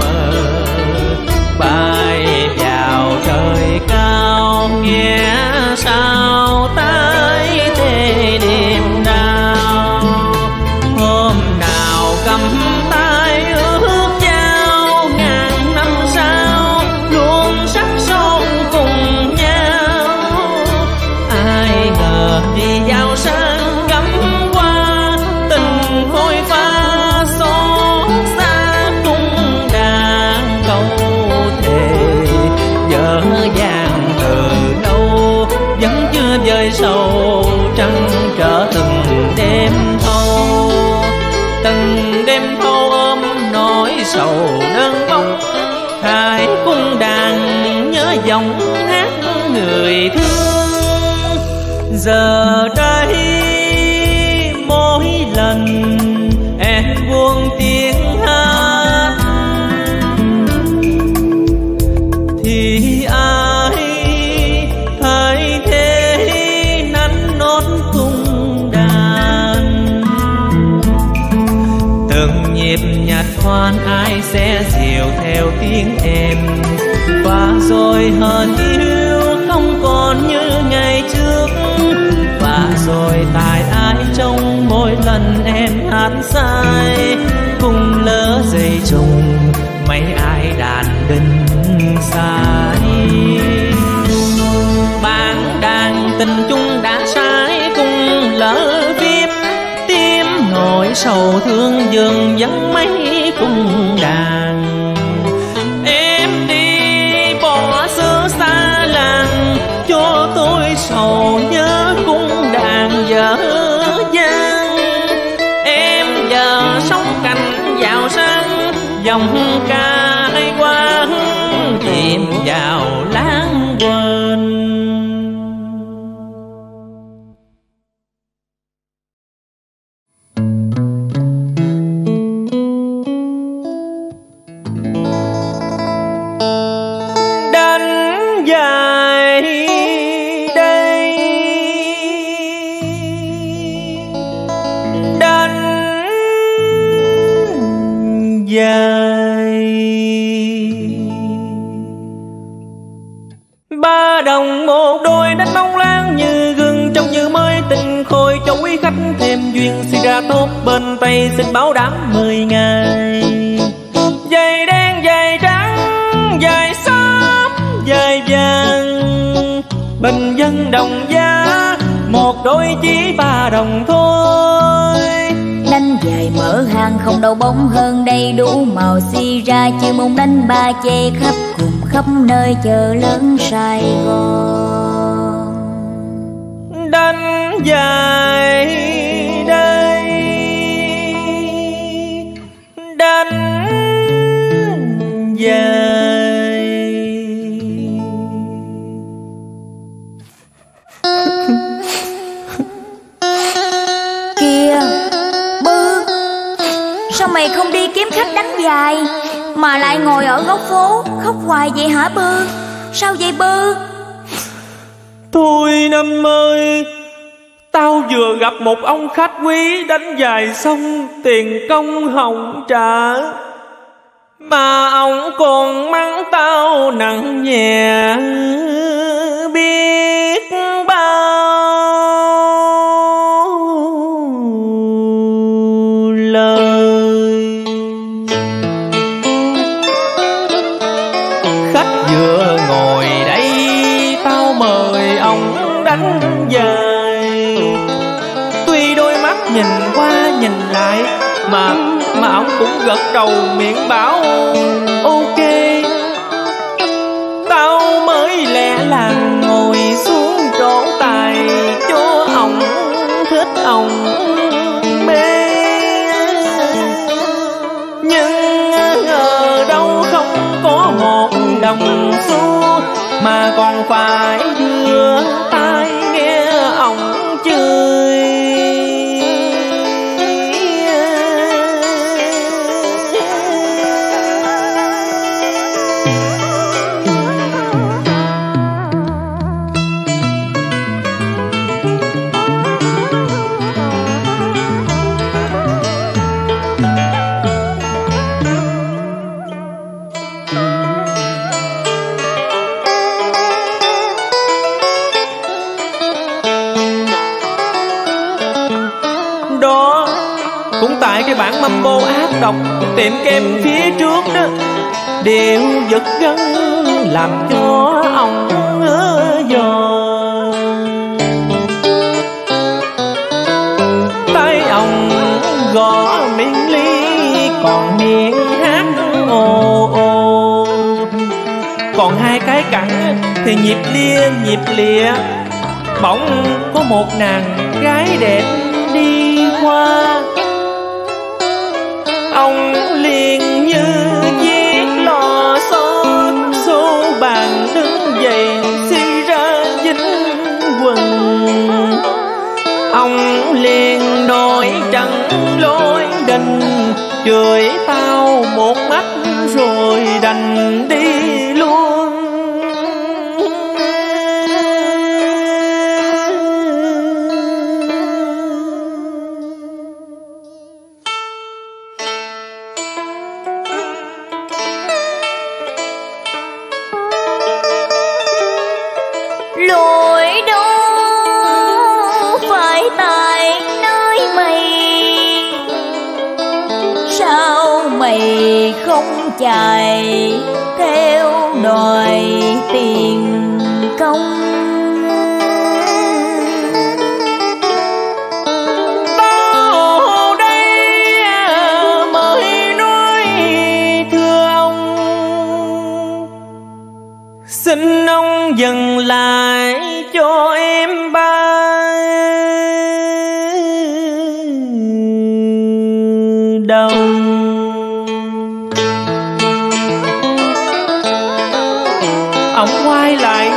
bay vào trời cao. Nghe sao tái tê đêm đau, hôm nào cầm tay ước giao ngàn năm sau, luôn sắc son cùng nhau. Ai ngờ đi giao sang gấm qua, tình phôi pha xót xa cung đàn câu thề. Dở dàng từ lâu vẫn chưa vơi sâu, trăng trở từng đêm thâu. Từng đêm thâu ôm nỗi sầu đơn bóng, hai cung đàn nhớ giọng hát người thương. Giờ đây mỗi lần em buông tiếng hát, thì ai thay thế nắn nót cung đàn. Từng nhịp nhạc khoan ai sẽ dìu theo tiếng em, và rồi hờn yêu không còn như ngày trước. Và rồi tại ai trong mỗi lần em hát sai, cùng lỡ dây trùng mấy ai đàn đinh sai. Bạn đàn tình chung đã sai, cùng lỡ viêm tim nỗi sầu thương dường vắng mấy cung đàn. Em đi bỏ xứ xa làng, cho tôi sầu nhớ cung đàn dở dang. Em giờ sống cảnh giàu sang, dòng ca ai quán chìm vào lãng quên. Đánh dài đây, đánh dài ba đồng một đôi đánh bóng láng như gương trông như mới tình khôi cho quý khách thêm duyên suy ra tốt bên tay xin báo đảm mười ngày. Giày đen giày trắng giày xám giày vàng bình dân đồng giá một đôi chỉ ba đồng thôi. Đánh dài mở hàng không đâu bóng hơn đây đủ màu xi ra chưa mong đánh ba chê khắp cùng khắp nơi chợ lớn Sài Gòn. Đánh dài đây, đánh dài kìa Bư, sao mày không đi kiếm khách đánh dài mà lại ngồi ở góc phố khóc hoài vậy hả Bư? Sao vậy Bư? Thôi Năm ơi, tao vừa gặp một ông khách quý đánh dài xong tiền công hồng trả, mà ông còn mắng tao nặng nhẹ biết bao lời. Khách vừa ngồi đây tao mời ông đánh dài, tuy đôi mắt nhìn qua nhìn lại mà mà ông cũng gật đầu miệng bảo ok. Tao mới lẽ làng ngồi xuống trổ tài cho ông thích ông mê, nhưng ngờ đâu không có một đồng xu mà còn phải đưa tai nghe ông chửi. Đó cũng tại cái bản mambo ác độc tiệm kem phía trước đó, đều giật gân làm cho ông ngứa giò. Tay ông gõ miếng ly còn miệng hát ồ ồ, còn hai cái cẳng thì nhịp lia nhịp lịa. Bỗng có một nàng gái đẹp đi qua, ông liền như chiếc lò xo xô bàn đứng dậy suy ra dính quần. Ông liền nổi trận lối đình chửi tao một mắt rồi đành đi luôn. Lỗi đâu phải tại nơi mày, sao mày không chạy theo đòi tiền công? Tao đây mới nói thưa ông, xin ông dừng lại cho em ba đồng.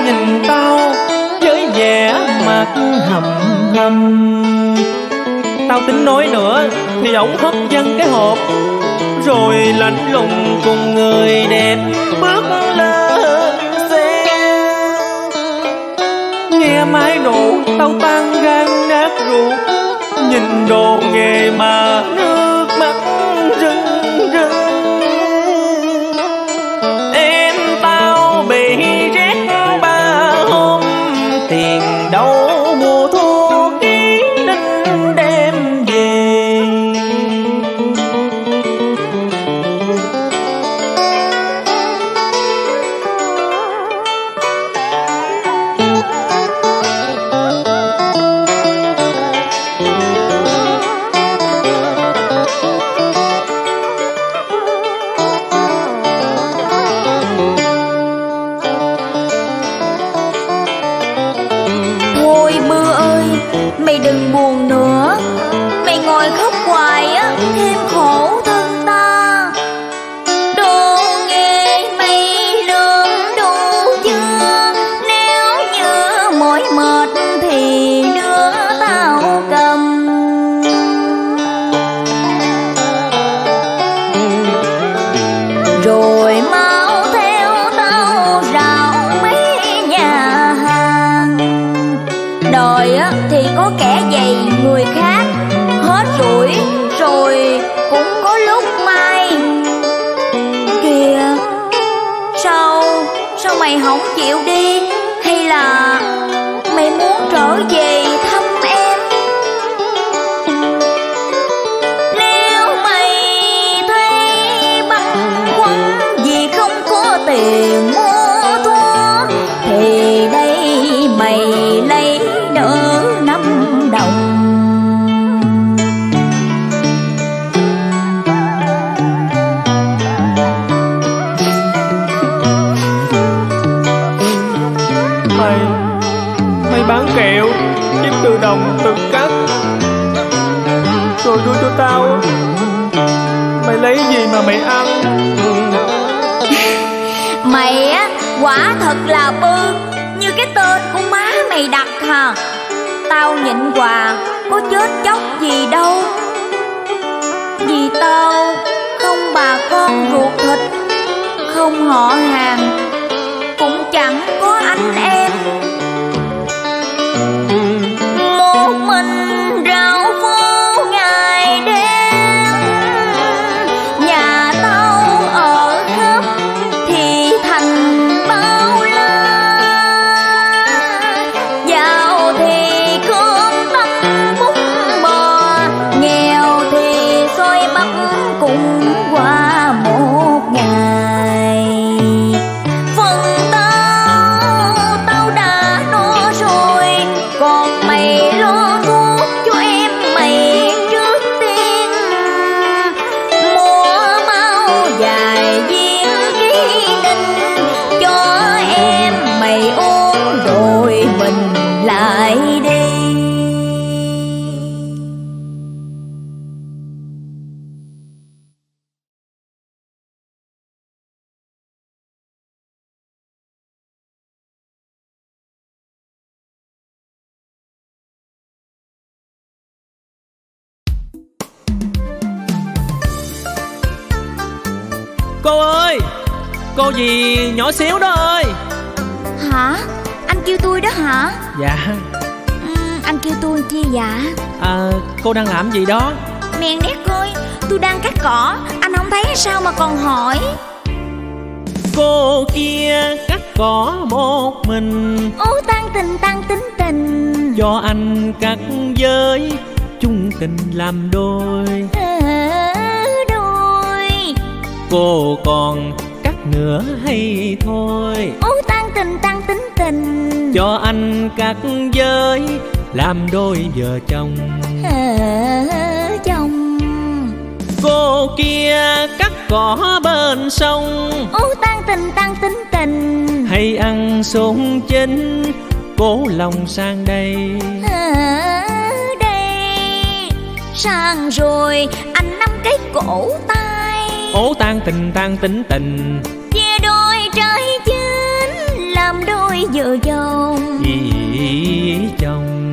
nhìn tao với vẻ mặt hầm hầm. Tao tính nói nữa thì ổng hất văng cái hộp, rồi lạnh lùng cùng người đẹp bước lên xe. Nghe máy nổ tao tan gan nát ruột, nhìn đồ nghề mà nước mắt rưng rưng. Em tao bị rét ba hôm, tiền đâu mua thuốc ký đinh đem về. Mày đừng buồn nữa, mày ngồi khóc hoài á thêm khổ thân ta. Đồ nghề mày lương đủ chưa? Nếu như mỏi mệt thì đưa tao cầm. Rồi mau theo tao rao mấy nhà hàng. Đời á thì có kẻ dày người khác, hết rủi rồi cũng có lúc may. Kìa, sao sao mày không chịu đi? Hay là mày muốn trở về thăm em? Nếu mày thấy băn khoăn vì không có tiền mua thuốc, thì đây mày lấy đỡ năm đồng. Mày Mày bán kẹo với từ đồng từ cắt rồi đưa cho tao. Mày lấy gì mà mày ăn? Mày á quả thật là bư, như cái tên của má mày đặt hả? Tao nhịn quà có chết chóc gì đâu, vì tao không bà con ruột thịt, không họ hàng, cũng chẳng có anh em. Một mình rao phố ngày đêm, nhà tao ở khắp thì thành bao la. Giàu thì cơm tấm bún bò, nghèo thì xôi bắp cũng qua một ngày. Phần tao, tao đã no rồi, còn mày lo thuốc cho em mày trước tiên. Mua mau vài viên ký đinh cho em mày uống, rồi mình lại đi. Cô ơi, cô gì nhỏ xíu đó ơi. Hả? Anh kêu tôi đó hả? Dạ. Ừ, anh kêu tôi chi dạ? À, cô đang làm gì đó? Mèn đét coi, tôi đang cắt cỏ, anh không thấy sao mà còn hỏi. Cô kia cắt cỏ một mình, Ô tăng tình tăng tính tình, do anh cắt với chung tình làm đôi. ờ, đôi. Cô còn cắt nữa hay thôi? Ô tăng tình tăng tính tình, Cho anh cắt với làm đôi vợ chồng. ờ, chồng. Cô kia cắt cỏ bên sông, Ô tăng tình tăng tính tình, hay ăn xôn chín cố lòng sang đây. ở đây sang rồi anh nắm cái cổ tay, Ố tan tình tan tính tình, chia đôi trái chín làm đôi vợ chồng. Vì chồng.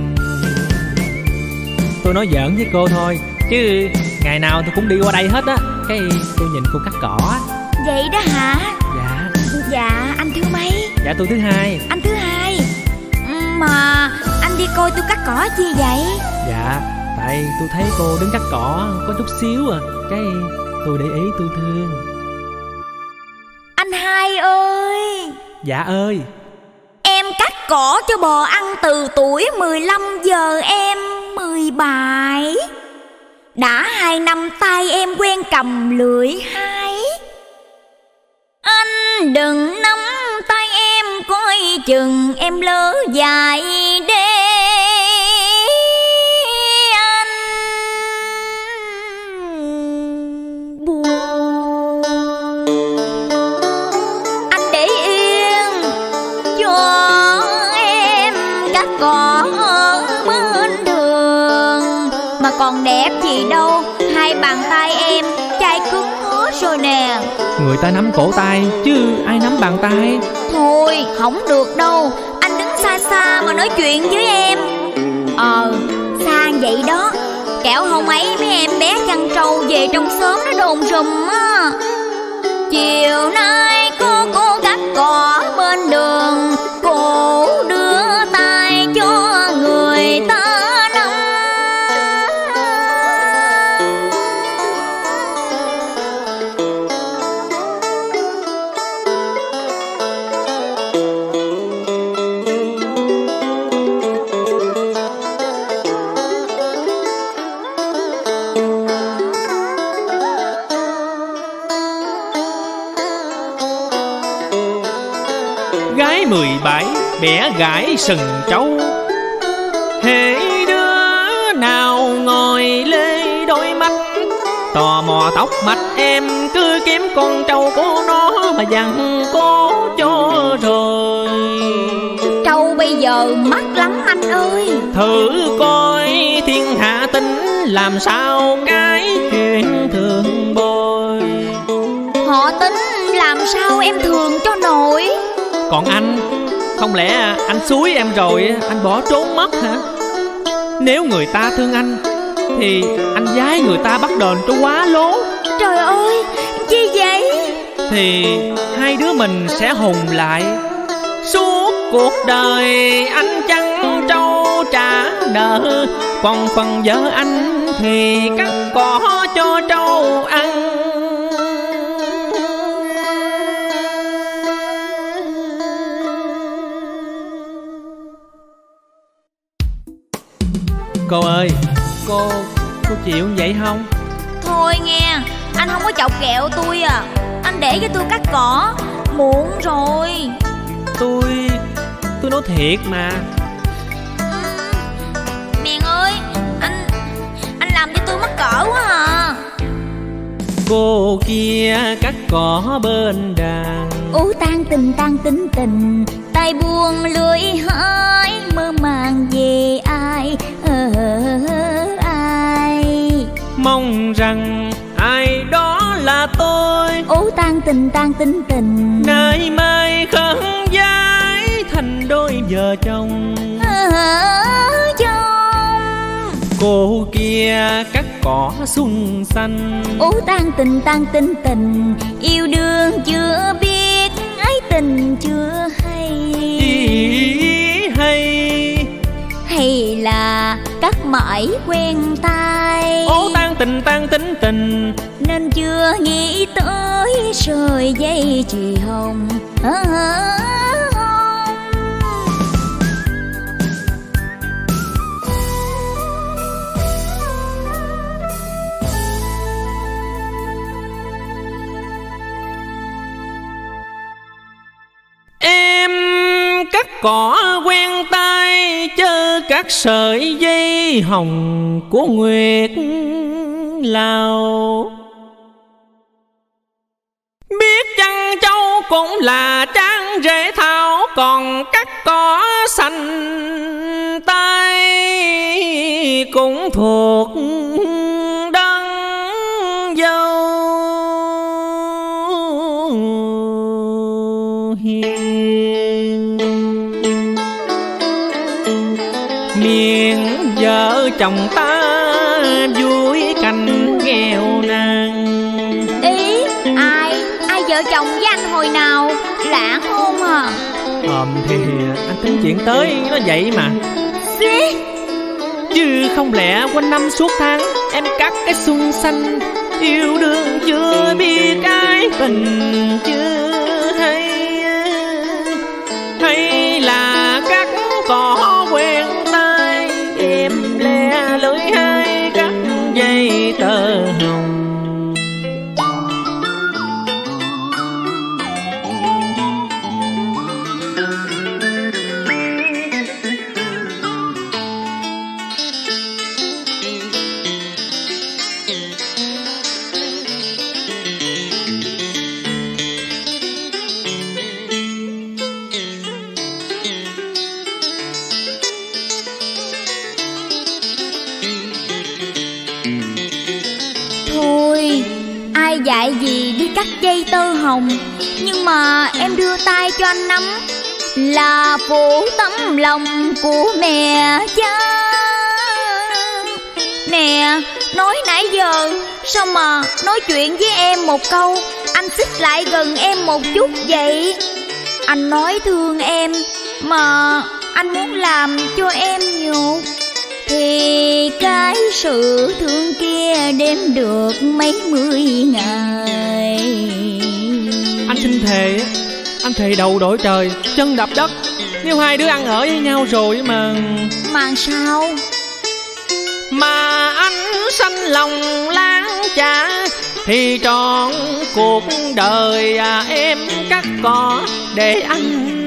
Tôi nói giỡn với cô thôi, chứ ngày nào tôi cũng đi qua đây hết á. Cái tôi nhìn cô cắt cỏ á. Vậy đó hả? Dạ. Dạ anh thứ mấy? Dạ tôi thứ hai. Anh thứ hai. Mà anh đi coi tôi cắt cỏ chi vậy? Dạ tại tôi thấy cô đứng cắt cỏ có chút xíu à, cái tôi để ý tôi thương. Anh hai ơi. Dạ ơi. Em cắt cỏ cho bò ăn từ tuổi mười lăm, giờ em mười bảy. Đã hai năm tay em quen cầm lưỡi hái. Anh đừng nắm tay em, coi chừng em lỡ dài đê. Anh buồn. Anh để yên cho em cắt cỏ ở bên đường, mà còn đẹp gì đâu, hai bàn tay em chai cứng hết rồi nè. Người ta nắm cổ tay chứ ai nắm bàn tay. Thôi không được đâu, anh đứng xa xa mà nói chuyện với em. Ờ xa vậy đó, kẻo hôm ấy mấy em bé chăn trâu về trong xóm nó đồn rùm á. Chiều nay cô cô cắt cỏ bên đường, cô đưa tay cho người ta nắm. Gái mười bảy bẻ gãi sừng trâu, hễ đứa nào ngồi lê đôi mắt, tò mò tóc mạch em cứ kiếm con trâu của nó mà dằn cố cho rồi. Trâu bây giờ mắc lắm anh ơi. Thử coi thiên hạ tính làm sao cái chuyện thường bồi. Họ tính làm sao em thường cho nổi. Còn anh, không lẽ anh xúi em rồi anh bỏ trốn mất hả? Nếu người ta thương anh thì anh giái người ta bắt đền cho quá lố. Trời ơi, chi vậy? Thì hai đứa mình sẽ hùng lại. Suốt cuộc đời anh chăn trâu trả nợ, còn phần vợ anh thì cắt cỏ cho trâu ăn. Cô ơi, cô, cô chịu vậy không? Thôi nghe, anh không có chọc ghẹo tôi à. Anh để cho tôi cắt cỏ, muộn rồi. Tôi, tôi nói thiệt mà. Mèn ơi, anh, anh làm cho tôi mắc cỡ quá à. Cô kia cắt cỏ bên đàn, Ú tan tình tan tính tình, tay buông lưỡi hái, mơ màng về ai, ờ, ai. mong rằng ai đó là tôi. Ú tan tình tan tính tình, Nay mai khấn vái thành đôi vợ chồng. ở trong. Cô kia cắt cỏ xuân xanh, Ú tan tình tan tính tình, yêu đương chưa biết, ái tình chưa hay. ý hay Hay là cắt mãi quen tai, ố tan tình tan tính tình, nên chưa nghĩ tới sợi dây chì hồng. À, em cắt cỏ quen tay chớ các sợi dây hồng của nguyệt lào. Biết chăn trâu cũng là tráng rễ thảo, còn cắt cỏ xanh tay cũng thuộc đấng dâu hiền. vợ chồng ta vui cảnh nghèo nàn. Ý ai? Ai vợ chồng với anh hồi nào? Lạ không à? Ờm thì anh tính chuyện tới nó vậy mà. Xí. Chứ không lẽ quanh năm suốt tháng em cắt cái xuân xanh, yêu đương chưa biết cái tình chưa hay, hay là cắt cỏ quen tay em lẻ lưỡi hai cắt dây tơ hồng. Ai dạy gì đi cắt dây tơ hồng, nhưng mà em đưa tay cho anh nắm là phụ tấm lòng của mẹ cha. Nè, nói nãy giờ sao mà nói chuyện với em một câu anh xích lại gần em một chút vậy? Anh nói thương em mà anh muốn làm cho em nhục, thì cái sự thương kia đếm được mấy mươi ngày. Anh xin thề, anh thề đầu đổi trời, chân đập đất, nếu hai đứa ăn ở với nhau rồi mà... Mà sao? Mà anh sanh lòng láng trả, thì trọn cuộc đời à, em cắt cỏ để anh